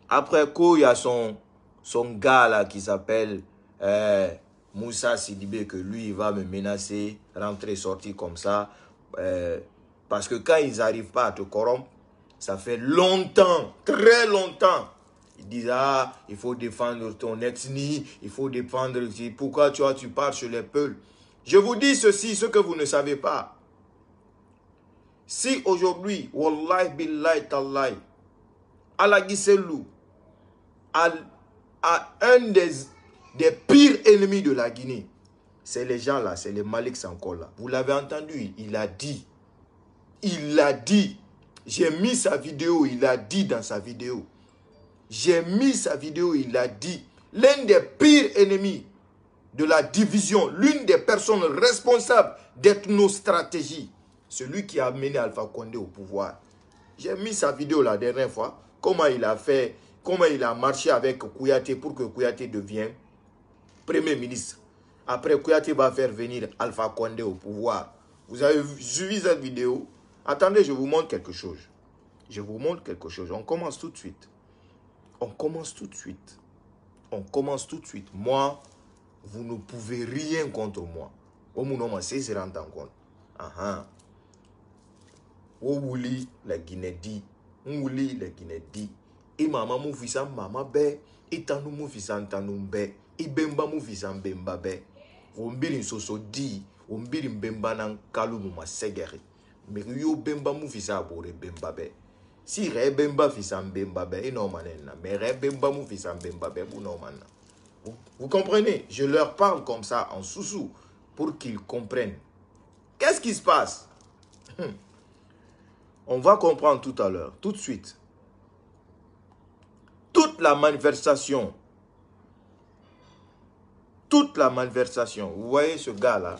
Après quoi, il y a son gars là qui s'appelle Moussa Sidibé, que lui, il va me menacer, rentrer, sortir comme ça. Parce que quand ils n'arrivent pas à te corrompre, ça fait longtemps, très longtemps. Ils disent, ah, il faut défendre ton ethnie, il faut défendre... Pourquoi tu pars sur les peuples? Je vous dis ceci, ce que vous ne savez pas. Si aujourd'hui, Wallahi billahi tallahi, Allah Giselou, à un des pires ennemis de la Guinée, c'est les gens là, c'est les Malick Sanko là. Vous l'avez entendu, il a dit. Il l'a dit. J'ai mis sa vidéo, il a dit dans sa vidéo. J'ai mis sa vidéo, il a dit. L'un des pires ennemis de la division, l'une des personnes responsables d'ethnostratégie, celui qui a mené Alpha Condé au pouvoir. J'ai mis sa vidéo la dernière fois, comment il a fait, comment il a marché avec Kouyaté pour que Kouyaté devienne Premier ministre. Après, Kouyaté va faire venir Alpha Condé au pouvoir. Vous avez suivi cette vidéo? Attendez, je vous montre quelque chose. Je vous montre quelque chose. On commence tout de suite. On commence tout de suite. On commence tout de suite. Moi, vous ne pouvez rien contre moi. C'est rendre en compte. Ouli la Guinée dit. Ouli la Guinée dit. Et maman mou fils maman be. Et tanou mou fils tanou be. Et bemba mou fils bemba be. Ombiri soso di. Ombiri bemba nan kalou mou ma segeri. Mais yo bemba mou fils abore bemba be. Si re bemba fils bemba be. Et non manen. Mais re bemba mou fils bemba be. Non manen. Vous comprenez? Je leur parle comme ça en sous-sous pour qu'ils comprennent. Qu'est-ce qui se passe? On va comprendre tout à l'heure, tout de suite. Toute la malversation, vous voyez ce gars-là?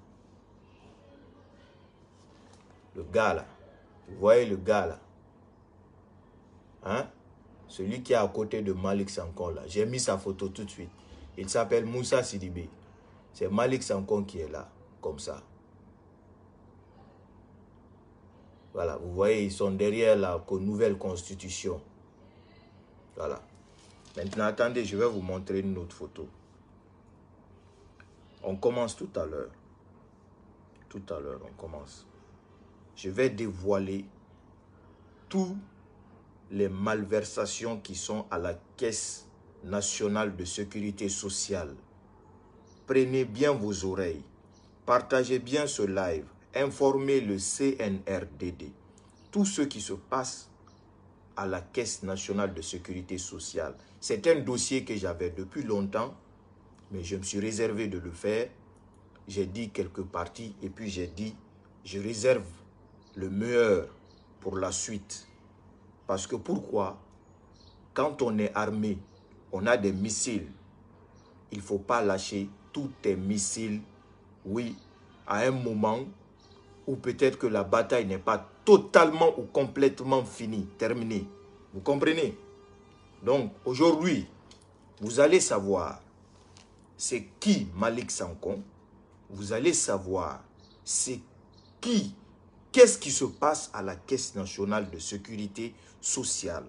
Le gars là, vous voyez le gars là? Hein? Celui qui est à côté de Malick Sanko là. J'ai mis sa photo tout de suite. Il s'appelle Moussa Sidibé. C'est Malick Sanko qui est là, comme ça. Voilà, vous voyez, ils sont derrière la nouvelle constitution. Voilà. Maintenant, attendez, je vais vous montrer une autre photo. On commence tout à l'heure. Tout à l'heure, on commence. Je vais dévoiler toutes les malversations qui sont à la Caisse nationale de sécurité sociale. Prenez bien vos oreilles. Partagez bien ce live. Informez le CNRDD. Tout ce qui se passe à la Caisse nationale de sécurité sociale. C'est un dossier que j'avais depuis longtemps, mais je me suis réservé de le faire. J'ai dit quelques parties et puis j'ai dit, je réserve le meilleur pour la suite. Parce que pourquoi? Quand on est armé, on a des missiles. Il ne faut pas lâcher tous tes missiles, oui, à un moment où peut-être que la bataille n'est pas totalement ou complètement finie, terminée. Vous comprenez? Donc, aujourd'hui, vous allez savoir c'est qui Malick Sanko. Vous allez savoir c'est qui, qu'est-ce qui se passe à la Caisse nationale de sécurité sociale.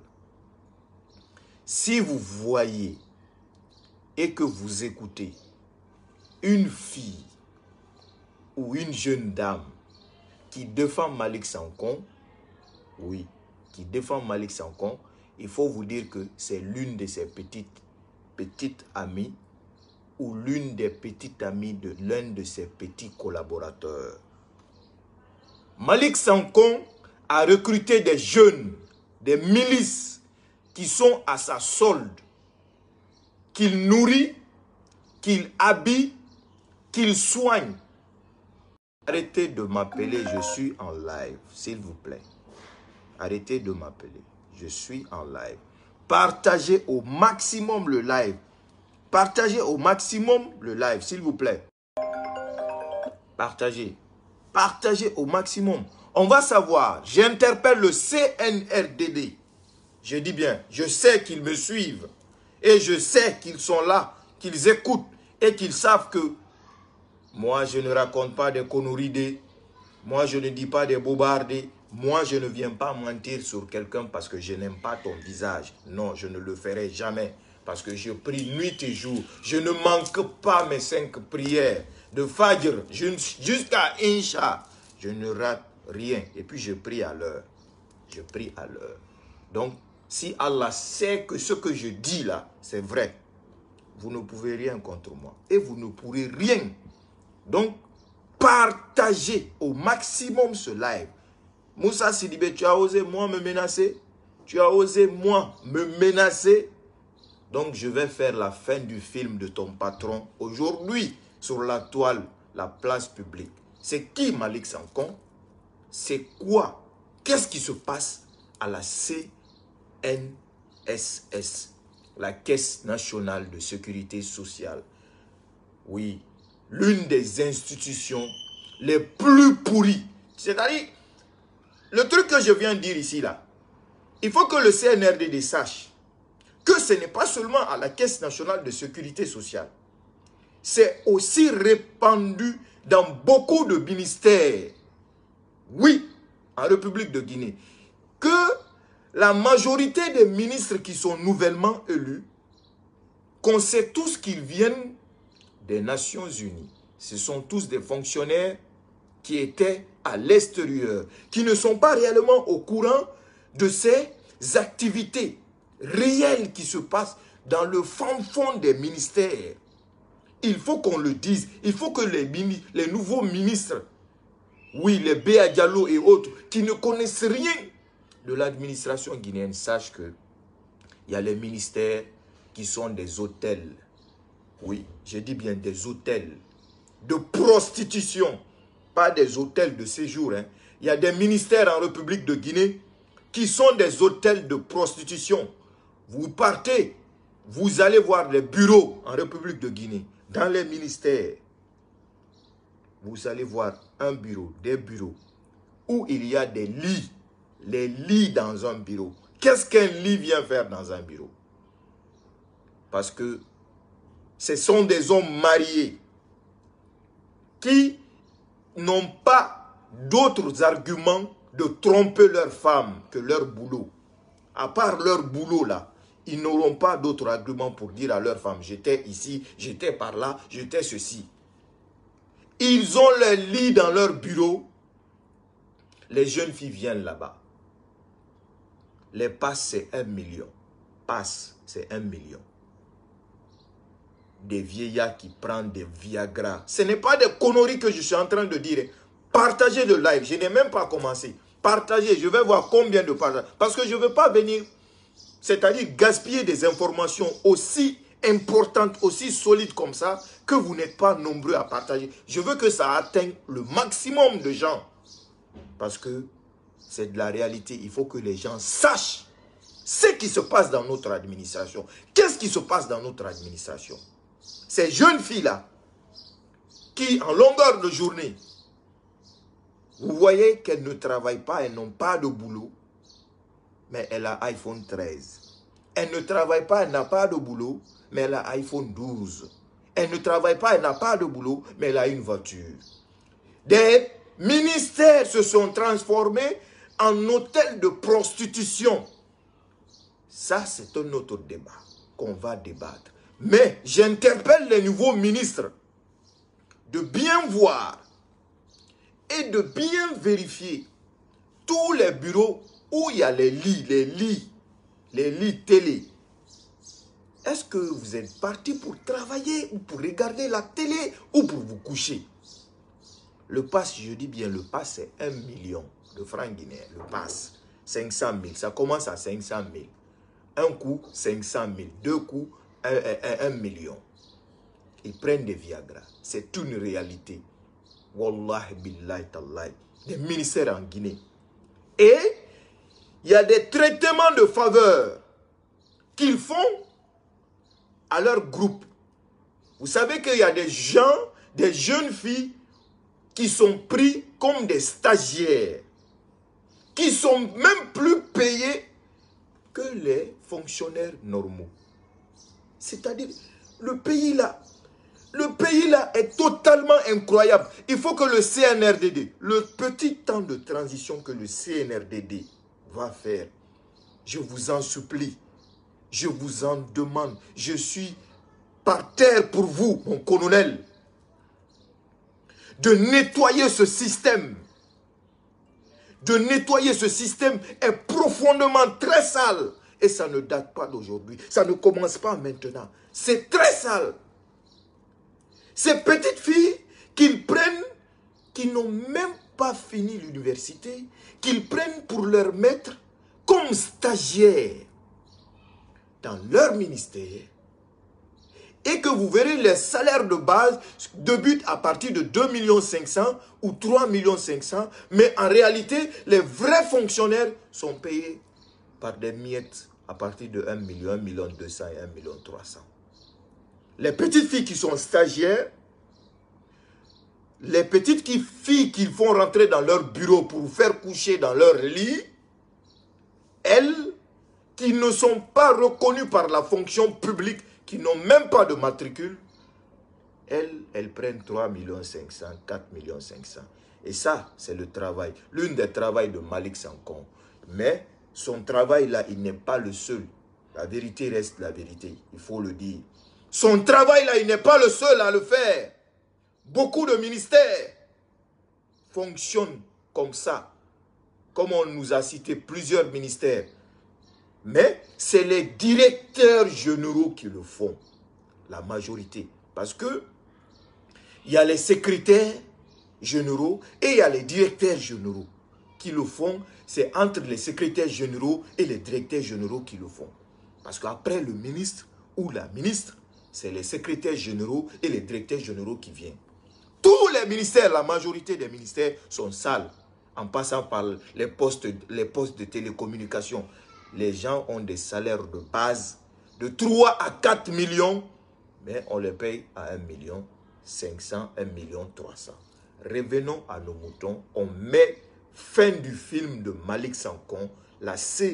Si vous voyez et que vous écoutez une fille ou une jeune dame qui défend Malick Sanko, oui, qui défend Malick Sanko, il faut vous dire que c'est l'une de ses petites amies ou l'une des petites amies de l'un de ses petits collaborateurs. Malick Sanko a recruté des jeunes, des milices qui sont à sa solde, qu'il nourrit, qu'il habille, qu'il soigne. Arrêtez de m'appeler, je suis en live, s'il vous plaît. Arrêtez de m'appeler, je suis en live. Partagez au maximum le live. Partagez au maximum le live, s'il vous plaît. Partagez. Partagez au maximum. On va savoir, j'interpelle le CNRDD. Je dis bien, je sais qu'ils me suivent. Et je sais qu'ils sont là, qu'ils écoutent et qu'ils savent que moi, je ne raconte pas des conneries. Moi, je ne dis pas des bobards. Moi, je ne viens pas mentir sur quelqu'un parce que je n'aime pas ton visage. Non, je ne le ferai jamais. Parce que je prie nuit et jour. Je ne manque pas mes 5 prières. De Fajr jusqu'à Incha. Je ne rate rien. Et puis je prie à l'heure. Je prie à l'heure. Donc, si Allah sait que ce que je dis là, c'est vrai, vous ne pouvez rien contre moi. Et vous ne pourrez rien. Donc, partagez au maximum ce live. Moussa Sidibé, tu as osé moi me menacer? Tu as osé moi me menacer? Donc je vais faire la fin du film de ton patron aujourd'hui sur la toile, la place publique. C'est qui Malick Sankon? C'est quoi? Qu'est-ce qui se passe à la CNSS, la Caisse nationale de sécurité sociale? Oui, l'une des institutions les plus pourries. C'est-à-dire, le truc que je viens de dire ici, là, il faut que le CNRDD sache que ce n'est pas seulement à la Caisse nationale de sécurité sociale. C'est aussi répandu dans beaucoup de ministères. Oui, en République de Guinée. Que la majorité des ministres qui sont nouvellement élus, qu'on sait tous qu'ils viennent des Nations Unies. Ce sont tous des fonctionnaires qui étaient à l'extérieur, qui ne sont pas réellement au courant de ces activités réelles qui se passent dans le fin fond des ministères. Il faut qu'on le dise. Il faut que les nouveaux ministres, oui, les Béa Diallo et autres, qui ne connaissent rien de l'administration guinéenne, sachent qu'il y a les ministères qui sont des hôtels. Oui, je dis bien des hôtels de prostitution. Pas des hôtels de séjour. Hein. Il y a des ministères en République de Guinée qui sont des hôtels de prostitution. Vous partez, vous allez voir les bureaux en République de Guinée. Dans les ministères, vous allez voir un bureau, des bureaux, où il y a des lits. Les lits dans un bureau. Qu'est-ce qu'un lit vient faire dans un bureau? Parce que ce sont des hommes mariés qui n'ont pas d'autres arguments de tromper leur femme que leur boulot. À part leur boulot là, ils n'auront pas d'autres arguments pour dire à leur femme, j'étais ici, j'étais par là, j'étais ceci. Ils ont leur lit dans leur bureau. Les jeunes filles viennent là-bas. Les passes, c'est 1 million. Passes, c'est 1 million. Des vieillards qui prennent des Viagra. Ce n'est pas des conneries que je suis en train de dire. Partagez le live. Je n'ai même pas commencé. Partagez. Je vais voir combien de partages. Parce que je ne veux pas venir, c'est-à-dire gaspiller des informations aussi importantes, aussi solides comme ça, que vous n'êtes pas nombreux à partager. Je veux que ça atteigne le maximum de gens. Parce que c'est de la réalité. Il faut que les gens sachent ce qui se passe dans notre administration. Qu'est-ce qui se passe dans notre administration? Ces jeunes filles-là, qui en longueur de journée, vous voyez qu'elles ne travaillent pas, elles n'ont pas de boulot, mais elle a iPhone 13. Elle ne travaille pas, elle n'a pas de boulot, mais elle a iPhone 12. Elle ne travaille pas, elle n'a pas de boulot, mais elle a une voiture. Des ministères se sont transformés en hôtels de prostitution. Ça, c'est un autre débat qu'on va débattre. Mais j'interpelle les nouveaux ministres de bien voir et de bien vérifier tous les bureaux où il y a les lits télé. Est-ce que vous êtes parti pour travailler ou pour regarder la télé ou pour vous coucher? Le pass, je dis bien le pass, c'est 1 million de francs guinéens. Le pass, 500 000. Ça commence à 500 000. Un coup, 500 000. Deux coups, 1 million. Ils prennent des Viagra. C'est une réalité. Wallahi billahi tallahi. Des ministères en Guinée. Et il y a des traitements de faveur qu'ils font à leur groupe. Vous savez qu'il y a des gens, des jeunes filles qui sont pris comme des stagiaires, qui sont même plus payés que les fonctionnaires normaux. C'est-à-dire, le pays là, Le pays là est totalement incroyable. Il faut que le CNRDD, le petit temps de transition que le CNRDD va faire, je vous en supplie, je vous en demande, je suis par terre pour vous, mon colonel, de nettoyer ce système. De nettoyer ce système est profondément très sale. Et ça ne date pas d'aujourd'hui. Ça ne commence pas maintenant. C'est très sale. Ces petites filles qu'ils prennent, qui n'ont même pas fini l'université, qu'ils prennent pour leur maître comme stagiaires dans leur ministère, et que vous verrez les salaires de base débutent à partir de 2,5 millions ou 3,5 millions, mais en réalité, les vrais fonctionnaires sont payés par des miettes à partir de 1 million, 1,2 million et 1,3 million. Les petites filles qui sont stagiaires, les petites filles qu'ils font rentrer dans leur bureau pour faire coucher dans leur lit, elles, qui ne sont pas reconnues par la fonction publique, qui n'ont même pas de matricule, elles prennent 3,5 millions, 4,5 millions. Et ça, c'est le travail, l'une des travails de Malick Sankom. Mais son travail là, il n'est pas le seul. La vérité reste la vérité, il faut le dire. Son travail là, il n'est pas le seul à le faire. Beaucoup de ministères fonctionnent comme ça. Comme on nous a cité plusieurs ministères. Mais c'est les directeurs généraux qui le font. La majorité. Parce que il y a les secrétaires généraux et il y a les directeurs généraux qui le font. C'est entre les secrétaires généraux et les directeurs généraux qui le font. Parce qu'après le ministre ou la ministre, c'est les secrétaires généraux et les directeurs généraux qui viennent. Tous les ministères, la majorité des ministères sont sales. En passant par les postes de télécommunication. Les gens ont des salaires de base de 3 à 4 millions, mais on les paye à 1,5 million, 1,3 million. Revenons à nos moutons. On met fin du film de Malick Sankom, la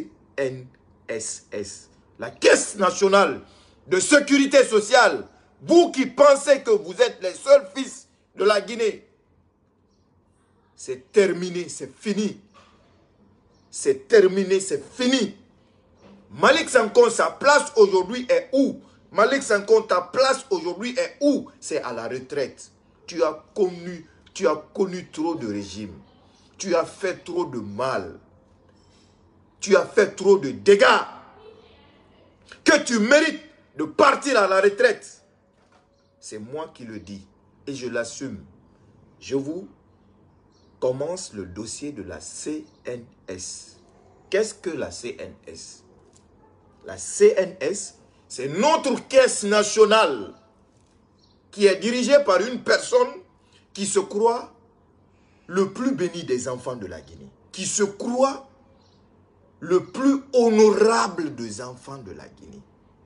CNSS, la Caisse nationale de sécurité sociale. Vous qui pensez que vous êtes les seuls fils de la Guinée, c'est terminé, c'est fini. C'est terminé, c'est fini. Malick Sankom, sa place aujourd'hui est où? Malick Sankom, ta place aujourd'hui est où? C'est à la retraite. Tu as connu trop de régimes. Tu as fait trop de mal. Tu as fait trop de dégâts. Que tu mérites de partir à la retraite. C'est moi qui le dis. Et je l'assume. Je vous commence le dossier de la CNS. Qu'est-ce que la CNS? La CNS, c'est notre caisse nationale qui est dirigée par une personne qui se croit le plus béni des enfants de la Guinée, qui se croit le plus honorable des enfants de la Guinée.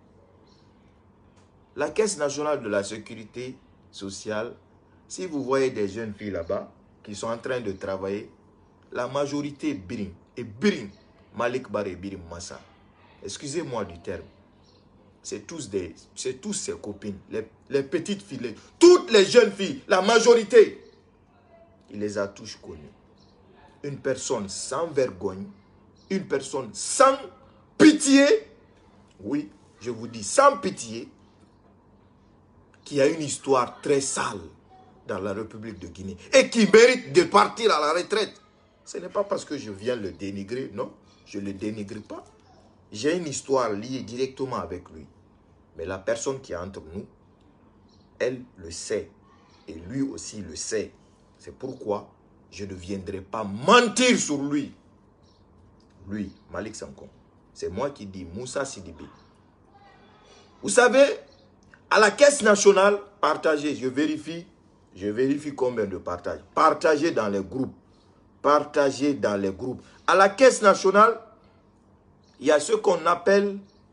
La Caisse nationale de la sécurité sociale, si vous voyez des jeunes filles là-bas qui sont en train de travailler, la majorité Biring, et Biring, Malick Barre et Biring Massa, excusez-moi du terme, c'est tous ses copines, les petites filles, toutes les jeunes filles, la majorité, il les a tous connues. Une personne sans vergogne, une personne sans pitié, oui, je vous dis sans pitié, qui a une histoire très sale dans la République de Guinée et qui mérite de partir à la retraite. Ce n'est pas parce que je viens le dénigrer, non, je ne le dénigre pas. J'ai une histoire liée directement avec lui. Mais la personne qui est entre nous, elle le sait. Et lui aussi le sait. C'est pourquoi je ne viendrai pas mentir sur lui. Lui, Malick Sankom. C'est moi qui dis Moussa Sidibé. Vous savez, à la Caisse nationale, partagez, je vérifie combien de partages. Partagez dans les groupes. Partagez dans les groupes. À la Caisse nationale, il y a ce qu'on appelle,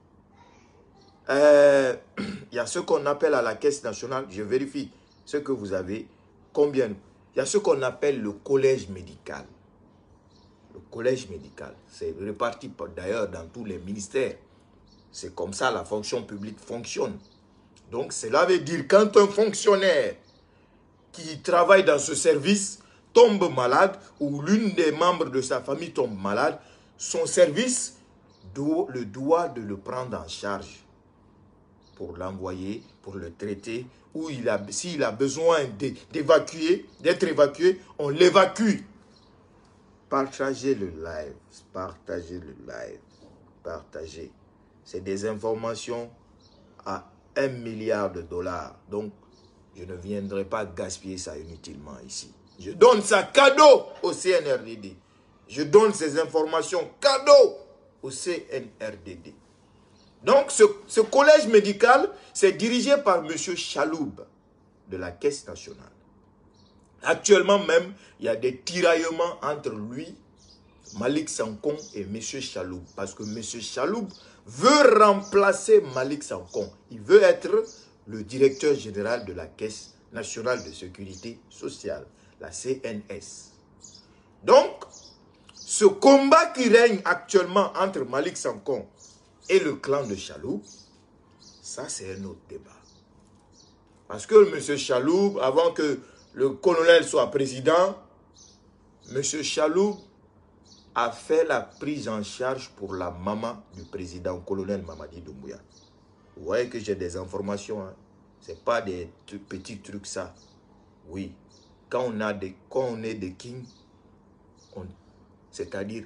à la Caisse nationale, je vérifie ce que vous avez, combien. Il y a ce qu'on appelle le collège médical. Le collège médical, c'est réparti d'ailleurs dans tous les ministères. C'est comme ça la fonction publique fonctionne. Donc cela veut dire quand un fonctionnaire qui travaille dans ce service tombe malade ou l'une des membres de sa famille tombe malade, son service doit de le prendre en charge pour l'envoyer, pour le traiter, ou s'il a besoin d'être évacué, on l'évacue. Partagez le live, partagez le live, partagez. C'est des informations à 1 milliard de dollars. Donc, je ne viendrai pas gaspiller ça inutilement ici. Je donne ça cadeau au CNRDD. Je donne ces informations cadeau au CNRDD. Donc, ce collège médical, c'est dirigé par M. Chaloub de la Caisse nationale. Actuellement même, il y a des tiraillements entre lui, Malick Sankon et M. Chaloub. Parce que M. Chaloub veut remplacer Malick Sankon. Il veut être le directeur général de la Caisse nationale de sécurité sociale, la CNS. Donc, ce combat qui règne actuellement entre Malick Sankon et le clan de Chaloub, ça c'est un autre débat. Parce que M. Chaloub, avant que le colonel soit président, M. Chaloub a fait la prise en charge pour la maman du président, colonel Mamadi Doumbouya. Vous voyez que j'ai des informations, hein? Ce n'est pas des petits trucs ça. Oui, quand on est des kings, c'est-à-dire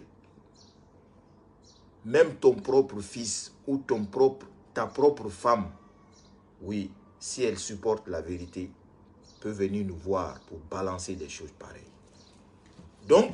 même ton propre fils ou ta propre femme, oui, si elle supporte la vérité, peut venir nous voir pour balancer des choses pareilles. Donc,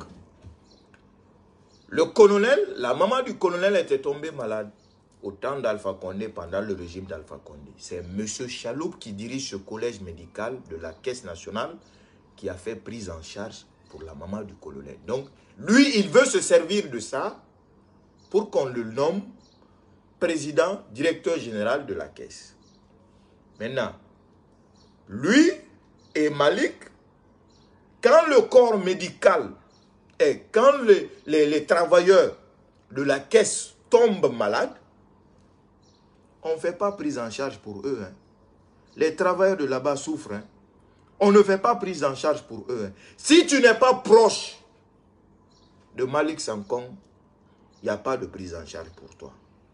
le colonel, la maman du colonel était tombée malade au temps d'Alpha Condé, pendant le régime d'Alpha Condé. C'est M. Chaloub qui dirige ce collège médical de la Caisse nationale qui a fait prise en charge pour la maman du colonel. Donc, lui, il veut se servir de ça pour qu'on le nomme président, directeur général de la Caisse. Maintenant, lui et Malick, quand le corps médical et quand les travailleurs de la Caisse tombent malades, on ne fait pas prise en charge pour eux. Hein. Les travailleurs de là-bas souffrent. Hein. On ne fait pas prise en charge pour eux. Hein. Si tu n'es pas proche de Malick Sankon, il n'y a pas de prise en charge pour toi.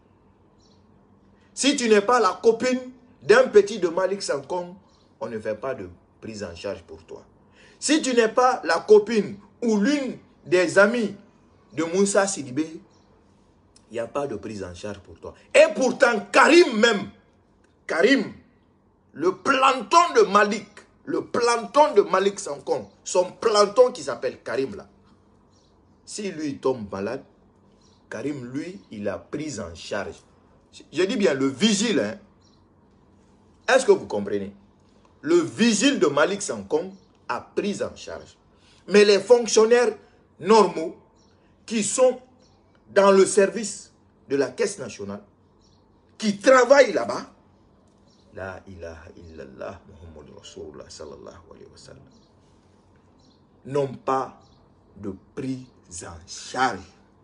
Si tu n'es pas la copine d'un petit de Malick Sankon, on ne fait pas de prise en charge pour toi. Si tu n'es pas la copine ou l'une des amis de Moussa Sidibé, il n'y a pas de prise en charge pour toi. Et pourtant, Karim même, Karim, le planton de Malick Sankon, son planton qui s'appelle Karim là, si lui tombe malade, Karim, lui, il a pris en charge. Je dis bien le vigile. Hein. Est-ce que vous comprenez? Le vigile de Malick Sankon a pris en charge. Mais les fonctionnaires normaux qui sont dans le service de la Caisse nationale, qui travaillent là-bas, la ilaha illallah Muhammad Rasulullah sallallahu alayhi wa sallam, n'ont pas de prise en charge.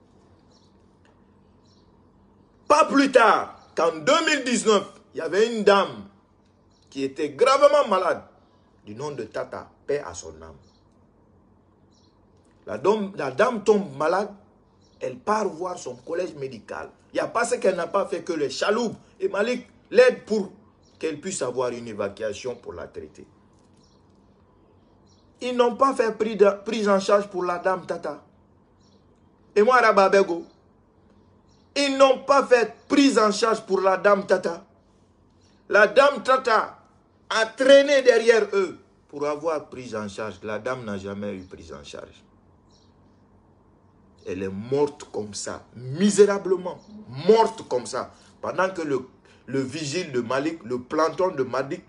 Pas plus tard qu'en 2019, il y avait une dame qui était gravement malade, du nom de Tata, paix à son âme. La dame tombe malade, elle part voir son collège médical. Il n'y a pas ce qu'elle n'a pas fait que les Chaloub et Malick l'aident pour qu'elle puisse avoir une évacuation pour la traiter. Ils n'ont pas fait prise en charge pour la dame Tata. Et moi, Rababego, ils n'ont pas fait prise en charge pour la dame Tata. La dame Tata a traîné derrière eux pour avoir prise en charge. La dame n'a jamais eu prise en charge. Elle est morte comme ça, misérablement, morte comme ça. Pendant que le vigile de Malick, le planton de Malick,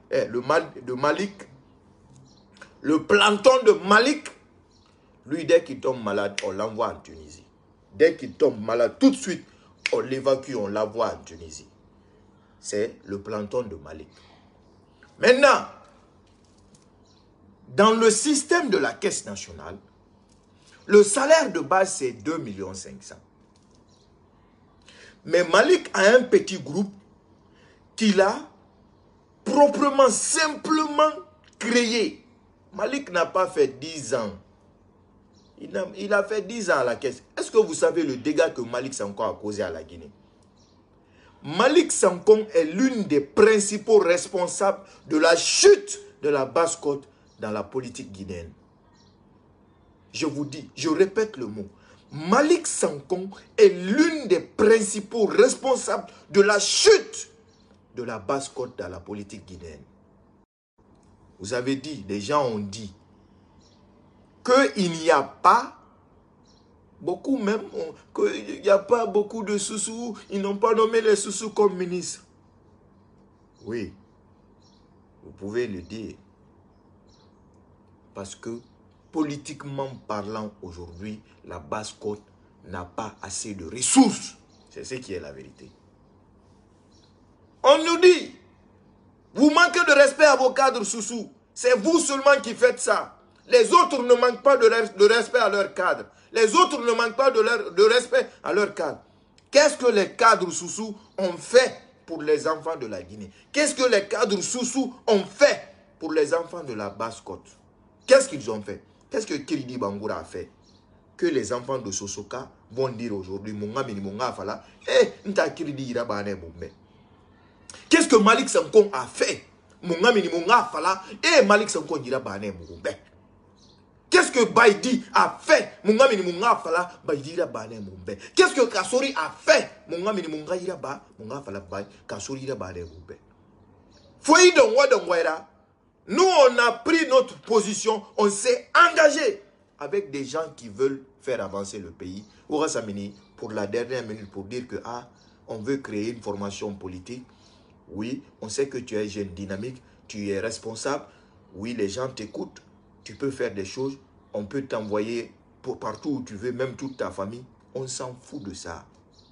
le planton de Malick, lui, dès qu'il tombe malade, on l'envoie en Tunisie. Dès qu'il tombe malade, tout de suite, on l'évacue, on l'envoie en Tunisie. C'est le planton de Malick. Maintenant, dans le système de la Caisse nationale, le salaire de base, c'est 2,5 millions. Mais Malick a un petit groupe qu'il a proprement, simplement créé. Malik n'a pas fait 10 ans. Il a fait 10 ans à la caisse. Est-ce que vous savez le dégât que Malik Sanko a causé à la Guinée? Malik Sanko est l'une des principaux responsables de la chute de la Basse-Côte dans la politique guinéenne. Je vous dis, je répète le mot. Malik Sanko est l'une des principaux responsables de la chute de la Basse-Côte dans la politique guinéenne. Vous avez dit, les gens ont dit, qu'il n'y a pas, beaucoup même, qu'il n'y a pas beaucoup de Soussous, ils n'ont pas nommé les Soussous comme ministres. Oui, vous pouvez le dire. Parce que, politiquement parlant aujourd'hui, la Basse-Côte n'a pas assez de ressources. C'est ce qui est la vérité. On nous dit, vous manquez de respect à vos cadres Soussous. C'est vous seulement qui faites ça. Les autres ne manquent pas de respect à leurs cadres. Les autres ne manquent pas de respect à leurs cadres. Qu'est-ce que les cadres Soussous ont fait pour les enfants de la Guinée? Qu'est-ce que les cadres Soussous ont fait pour les enfants de la Basse-Côte? Qu'est-ce qu'ils ont fait? Qu'est-ce que Kiridi Bangoura a fait? Que les enfants de Sosoka vont dire aujourd'hui, qu'est-ce que Malik Sanko a fait? Malik Sanko dira qu'est-ce que Baïdi a fait? Qu'est-ce que Kassori a fait? Nous, on a pris notre position, on s'est engagé avec des gens qui veulent faire avancer le pays. Pour la dernière minute, pour dire que on veut créer une formation politique. Oui, on sait que tu es jeune, dynamique, tu es responsable. Oui, les gens t'écoutent. Tu peux faire des choses. On peut t'envoyer partout où tu veux, même toute ta famille. On s'en fout de ça.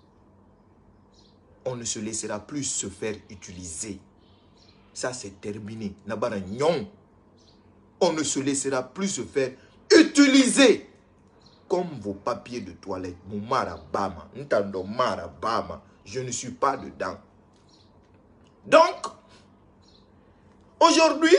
On ne se laissera plus se faire utiliser. Ça, c'est terminé. On ne se laissera plus se faire utiliser comme vos papiers de toilette. Je ne suis pas dedans. Donc, aujourd'hui,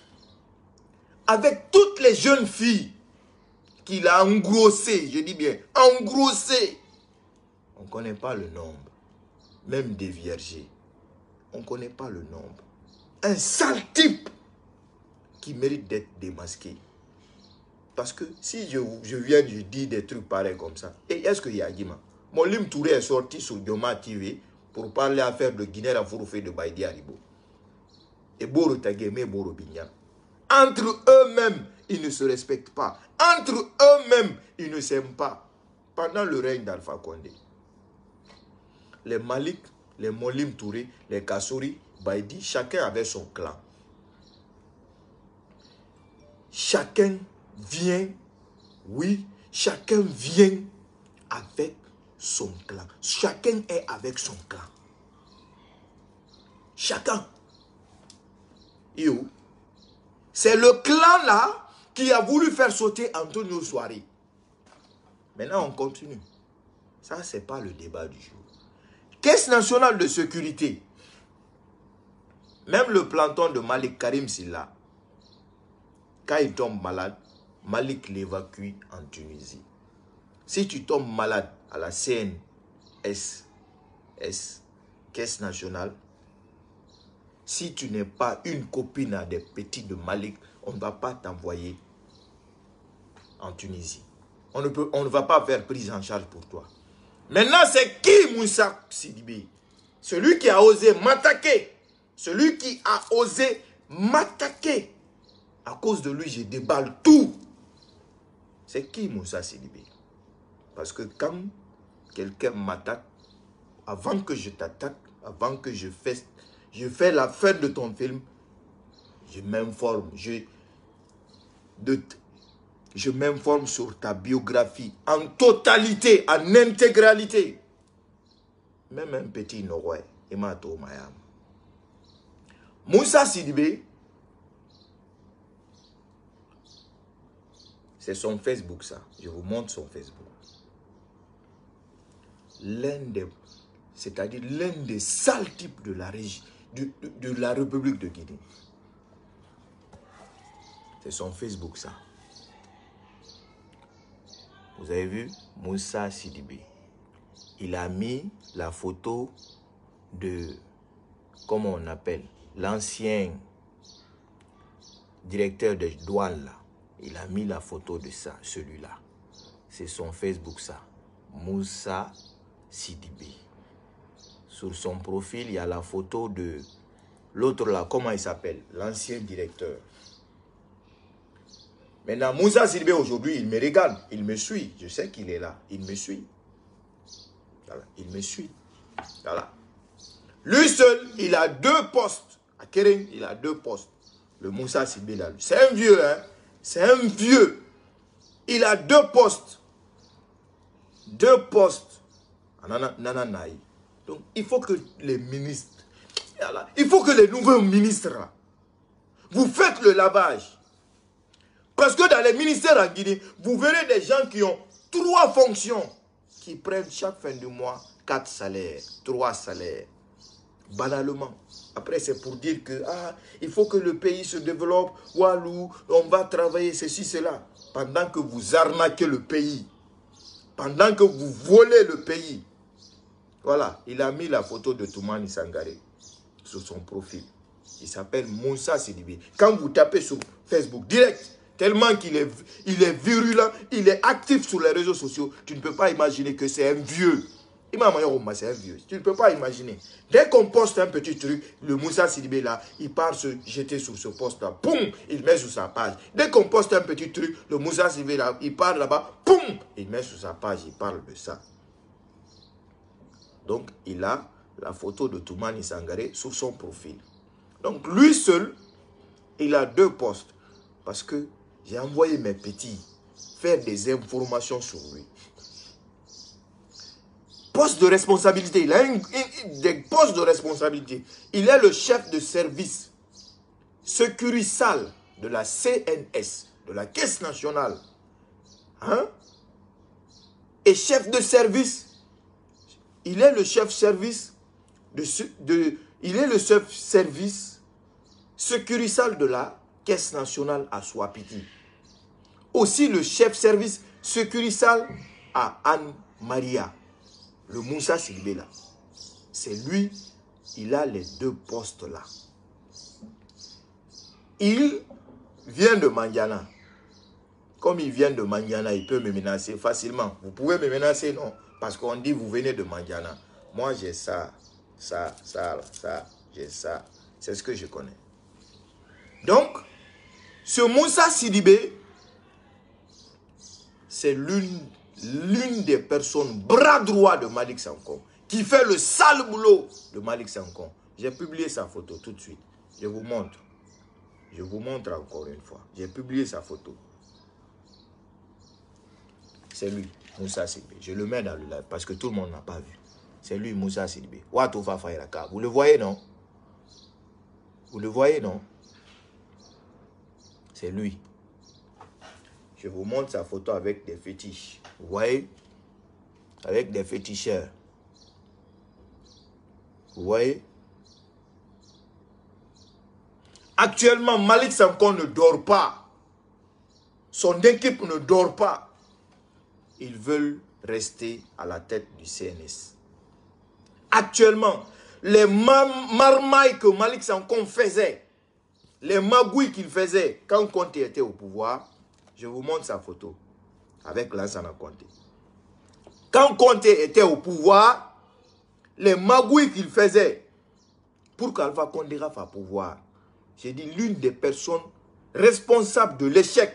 avec toutes les jeunes filles qu'il a engrossées, je dis bien engrossées, on ne connaît pas le nombre, même des viergers, on ne connaît pas le nombre. Un sale type qui mérite d'être démasqué. Parce que si je viens, je dis des trucs pareils comme ça, et est-ce qu'il y a Guima? Molim Touré est sorti sur Dioma TV pour parler à faire de Guinée à Fouroufé de Baïdi Haribo. Et Boro Tageme, Boro Bignan. Entre eux-mêmes, ils ne se respectent pas. Entre eux-mêmes, ils ne s'aiment pas. Pendant le règne d'Alpha Condé. Les Malik, les Molim Touré, les Kassori, Baïdi, chacun avait son clan. Chacun vient, oui, chacun vient avec son clan. Chacun est avec son clan. Chacun. C'est le clan là qui a voulu faire sauter Antonio Soiré. Maintenant, on continue. Ça, ce n'est pas le débat du jour. Caisse nationale de sécurité. Même le planton de Malik Karim Silla, quand il tombe malade, Malik l'évacue en Tunisie. Si tu tombes malade à la CNSS, Caisse nationale, si tu n'es pas une copine à des petits de Malik, on ne va pas t'envoyer en Tunisie. On ne va pas faire prise en charge pour toi. Maintenant, c'est qui Moussa Sidibé? Celui qui a osé m'attaquer. Celui qui a osé m'attaquer. À cause de lui, je déballe tout. C'est qui Moussa Sidibé? Parce que quand quelqu'un m'attaque, avant que je t'attaque, avant que je fais la fin de ton film, je m'informe. Je m'informe sur ta biographie en totalité, en intégralité. Même un petit Norway, Emato Mayam. Moussa Sidibé, c'est son Facebook ça. Je vous montre son Facebook. C'est-à-dire l'un des sales types de la région, de la République de Guinée. C'est son Facebook, ça. Vous avez vu? Moussa Sidibé. Il a mis la photo de, comment on appelle, l'ancien directeur de douane, là. Il a mis la photo de ça, celui-là. C'est son Facebook, ça. Moussa Sidibé. Sur son profil, il y a la photo de l'autre là, comment il s'appelle? L'ancien directeur. Maintenant, Moussa Sidibé, aujourd'hui, il me regarde, il me suit. Je sais qu'il est là, il me suit. Voilà, il me suit. Voilà. Lui seul, il a 2 postes. À Kering, il a 2 postes. Le Moussa Sidibé là. C'est un vieux, hein. C'est un vieux. Il a 2 postes. 2 postes. Nananaï. Donc, il faut que les ministres, il faut que les nouveaux ministres, là, vous faites le lavage. Parce que dans les ministères en Guinée, vous verrez des gens qui ont 3 fonctions, qui prennent chaque fin du mois 4 salaires, 3 salaires. Banalement. Après, c'est pour dire que il faut que le pays se développe. Walou, on va travailler ceci, cela. Pendant que vous arnaquez le pays. Pendant que vous volez le pays. Voilà, il a mis la photo de Toumani Sangaré sur son profil. Il s'appelle Moussa Sidibé. Quand vous tapez sur Facebook direct, tellement qu'il est virulent, il est actif sur les réseaux sociaux, tu ne peux pas imaginer que c'est un vieux. C'est un vieux. Tu ne peux pas imaginer. Dès qu'on poste un petit truc, le Moussa Sidibé là, il part se jeter sur ce poste là. Poum, il met sur sa page. Dès qu'on poste un petit truc, le Moussa Sidibé là, il part là-bas. Poum, il met sur sa page, il parle de ça. Donc, il a la photo de Toumani Sangaré sur son profil. Donc, lui seul, il a 2 postes. Parce que j'ai envoyé mes petits faire des informations sur lui. Poste de responsabilité. Il a des postes de responsabilité. Il est le chef de service sécurisal de la CNS, de la Caisse nationale. Hein? Et chef de service. Il est le chef service il est le chef service sécurisal de la Caisse nationale à Swapiti. Aussi le chef service sécurisal à Anne Maria. Le Moussa Sidibé là. C'est lui, il a les 2 postes là. Il vient de Mandiana. Comme il vient de Mandiana, il peut me menacer facilement. Vous pouvez me menacer, non? Parce qu'on dit, vous venez de Mandiana. Moi, j'ai ça, j'ai ça. C'est ce que je connais. Donc, ce Moussa Sidibé, c'est l'une des personnes bras droit de Malick Sankom, qui fait le sale boulot de Malick Sankom. J'ai publié sa photo tout de suite. Je vous montre. Je vous montre encore une fois. J'ai publié sa photo. C'est lui, Moussa Sidibé. Je le mets dans le live parce que tout le monde n'a pas vu. C'est lui, Moussa Sidibé. Vous le voyez, non? Vous le voyez, non? C'est lui. Je vous montre sa photo avec des fétiches. Vous voyez? Avec des féticheurs. Vous voyez? Actuellement, Malick Sankom ne dort pas. Son équipe ne dort pas. Ils veulent rester à la tête du CNS. Actuellement, les marmailles que Malick Sankom faisait, les magouilles qu'il faisait quand Conté était au pouvoir, je vous montre sa photo avec Lansana Conté. Quand Conté était au pouvoir, les magouilles qu'il faisait pour qu'Alpha Condé rafle au pouvoir, j'ai dit l'une des personnes responsables de l'échec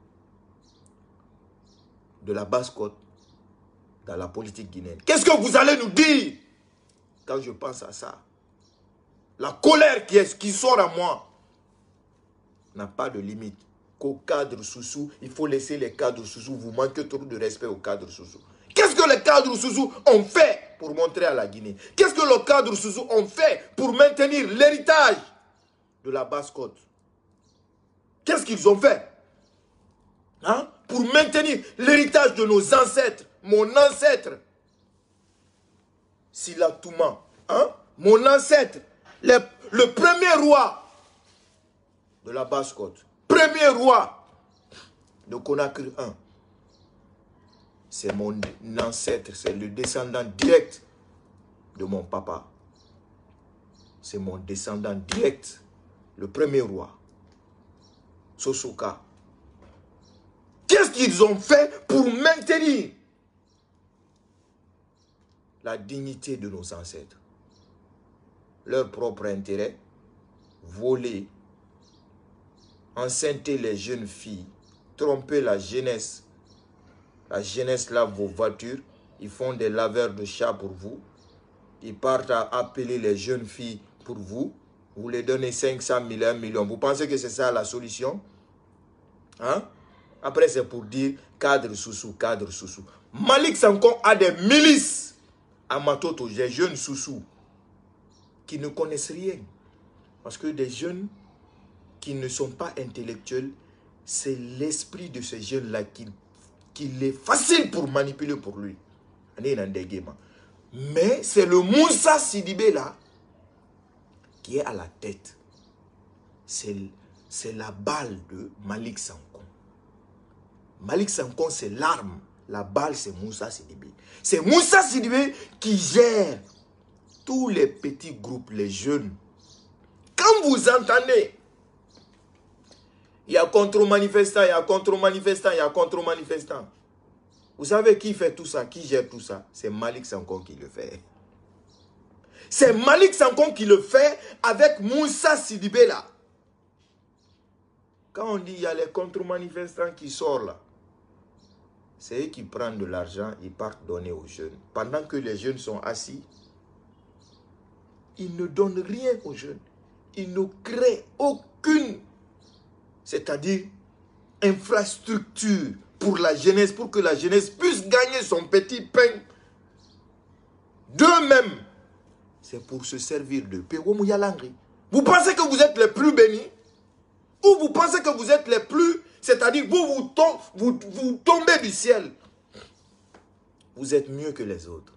de la Basse-Côte dans la politique guinéenne. Qu'est-ce que vous allez nous dire quand je pense à ça? La colère qui sort à moi n'a pas de limite. Qu'au cadre Soussou, il faut laisser les cadres Soussou. Vous manquez trop de respect aux cadres Soussou. Qu'est-ce que les cadres Soussou ont fait pour montrer à la Guinée? Qu'est-ce que les cadres Soussou ont fait pour maintenir l'héritage de la Basse-Côte? Qu'est-ce qu'ils ont fait? Hein? Pour maintenir l'héritage de nos ancêtres. Mon ancêtre, Sila Touma, hein? Mon ancêtre, Le premier roi de la Basse-Côte, premier roi de Conakry 1, c'est mon ancêtre, c'est le descendant direct de mon papa. C'est mon descendant direct, le premier roi, Sosoka. Qu'est-ce qu'ils ont fait pour maintenir la dignité de nos ancêtres? Leur propre intérêt, voler, enceinter les jeunes filles, tromper la jeunesse. La jeunesse lave vos voitures, ils font des laveurs de chats pour vous. Ils partent à appeler les jeunes filles pour vous. Vous les donnez 500 000, 1 million. Vous pensez que c'est ça la solution? Hein? Après, c'est pour dire cadre sous-sous, cadre sous-sous. Malik Sanko a des milices à Matoto, des jeunes sous-sous qui ne connaissent rien. Parce que des jeunes qui ne sont pas intellectuels, c'est l'esprit de ces jeunes-là qu'il est facile pour manipuler pour lui. Mais c'est le Moussa Sidibé là qui est à la tête. C'est la balle de Malik Sanko. Malik Sanko, c'est l'arme. La balle, c'est Moussa Sidibé. C'est Moussa Sidibé qui gère tous les petits groupes, les jeunes. Quand vous entendez, il y a contre-manifestants, il y a contre-manifestants, il y a contre-manifestants. Vous savez qui fait tout ça, qui gère tout ça? C'est Malik Sanko qui le fait. C'est Malik Sanko qui le fait avec Moussa Sidibé là. Quand on dit il y a les contre-manifestants qui sortent là, c'est eux qui prennent de l'argent, ils partent donner aux jeunes. Pendant que les jeunes sont assis, ils ne donnent rien aux jeunes. Ils ne créent aucune, c'est-à-dire infrastructure pour la jeunesse, pour que la jeunesse puisse gagner son petit pain d'eux-mêmes. C'est pour se servir de paix. Vous pensez que vous êtes les plus bénis? Ou vous pensez que vous êtes les plus, c'est-à-dire vous tombez du ciel? Vous êtes mieux que les autres.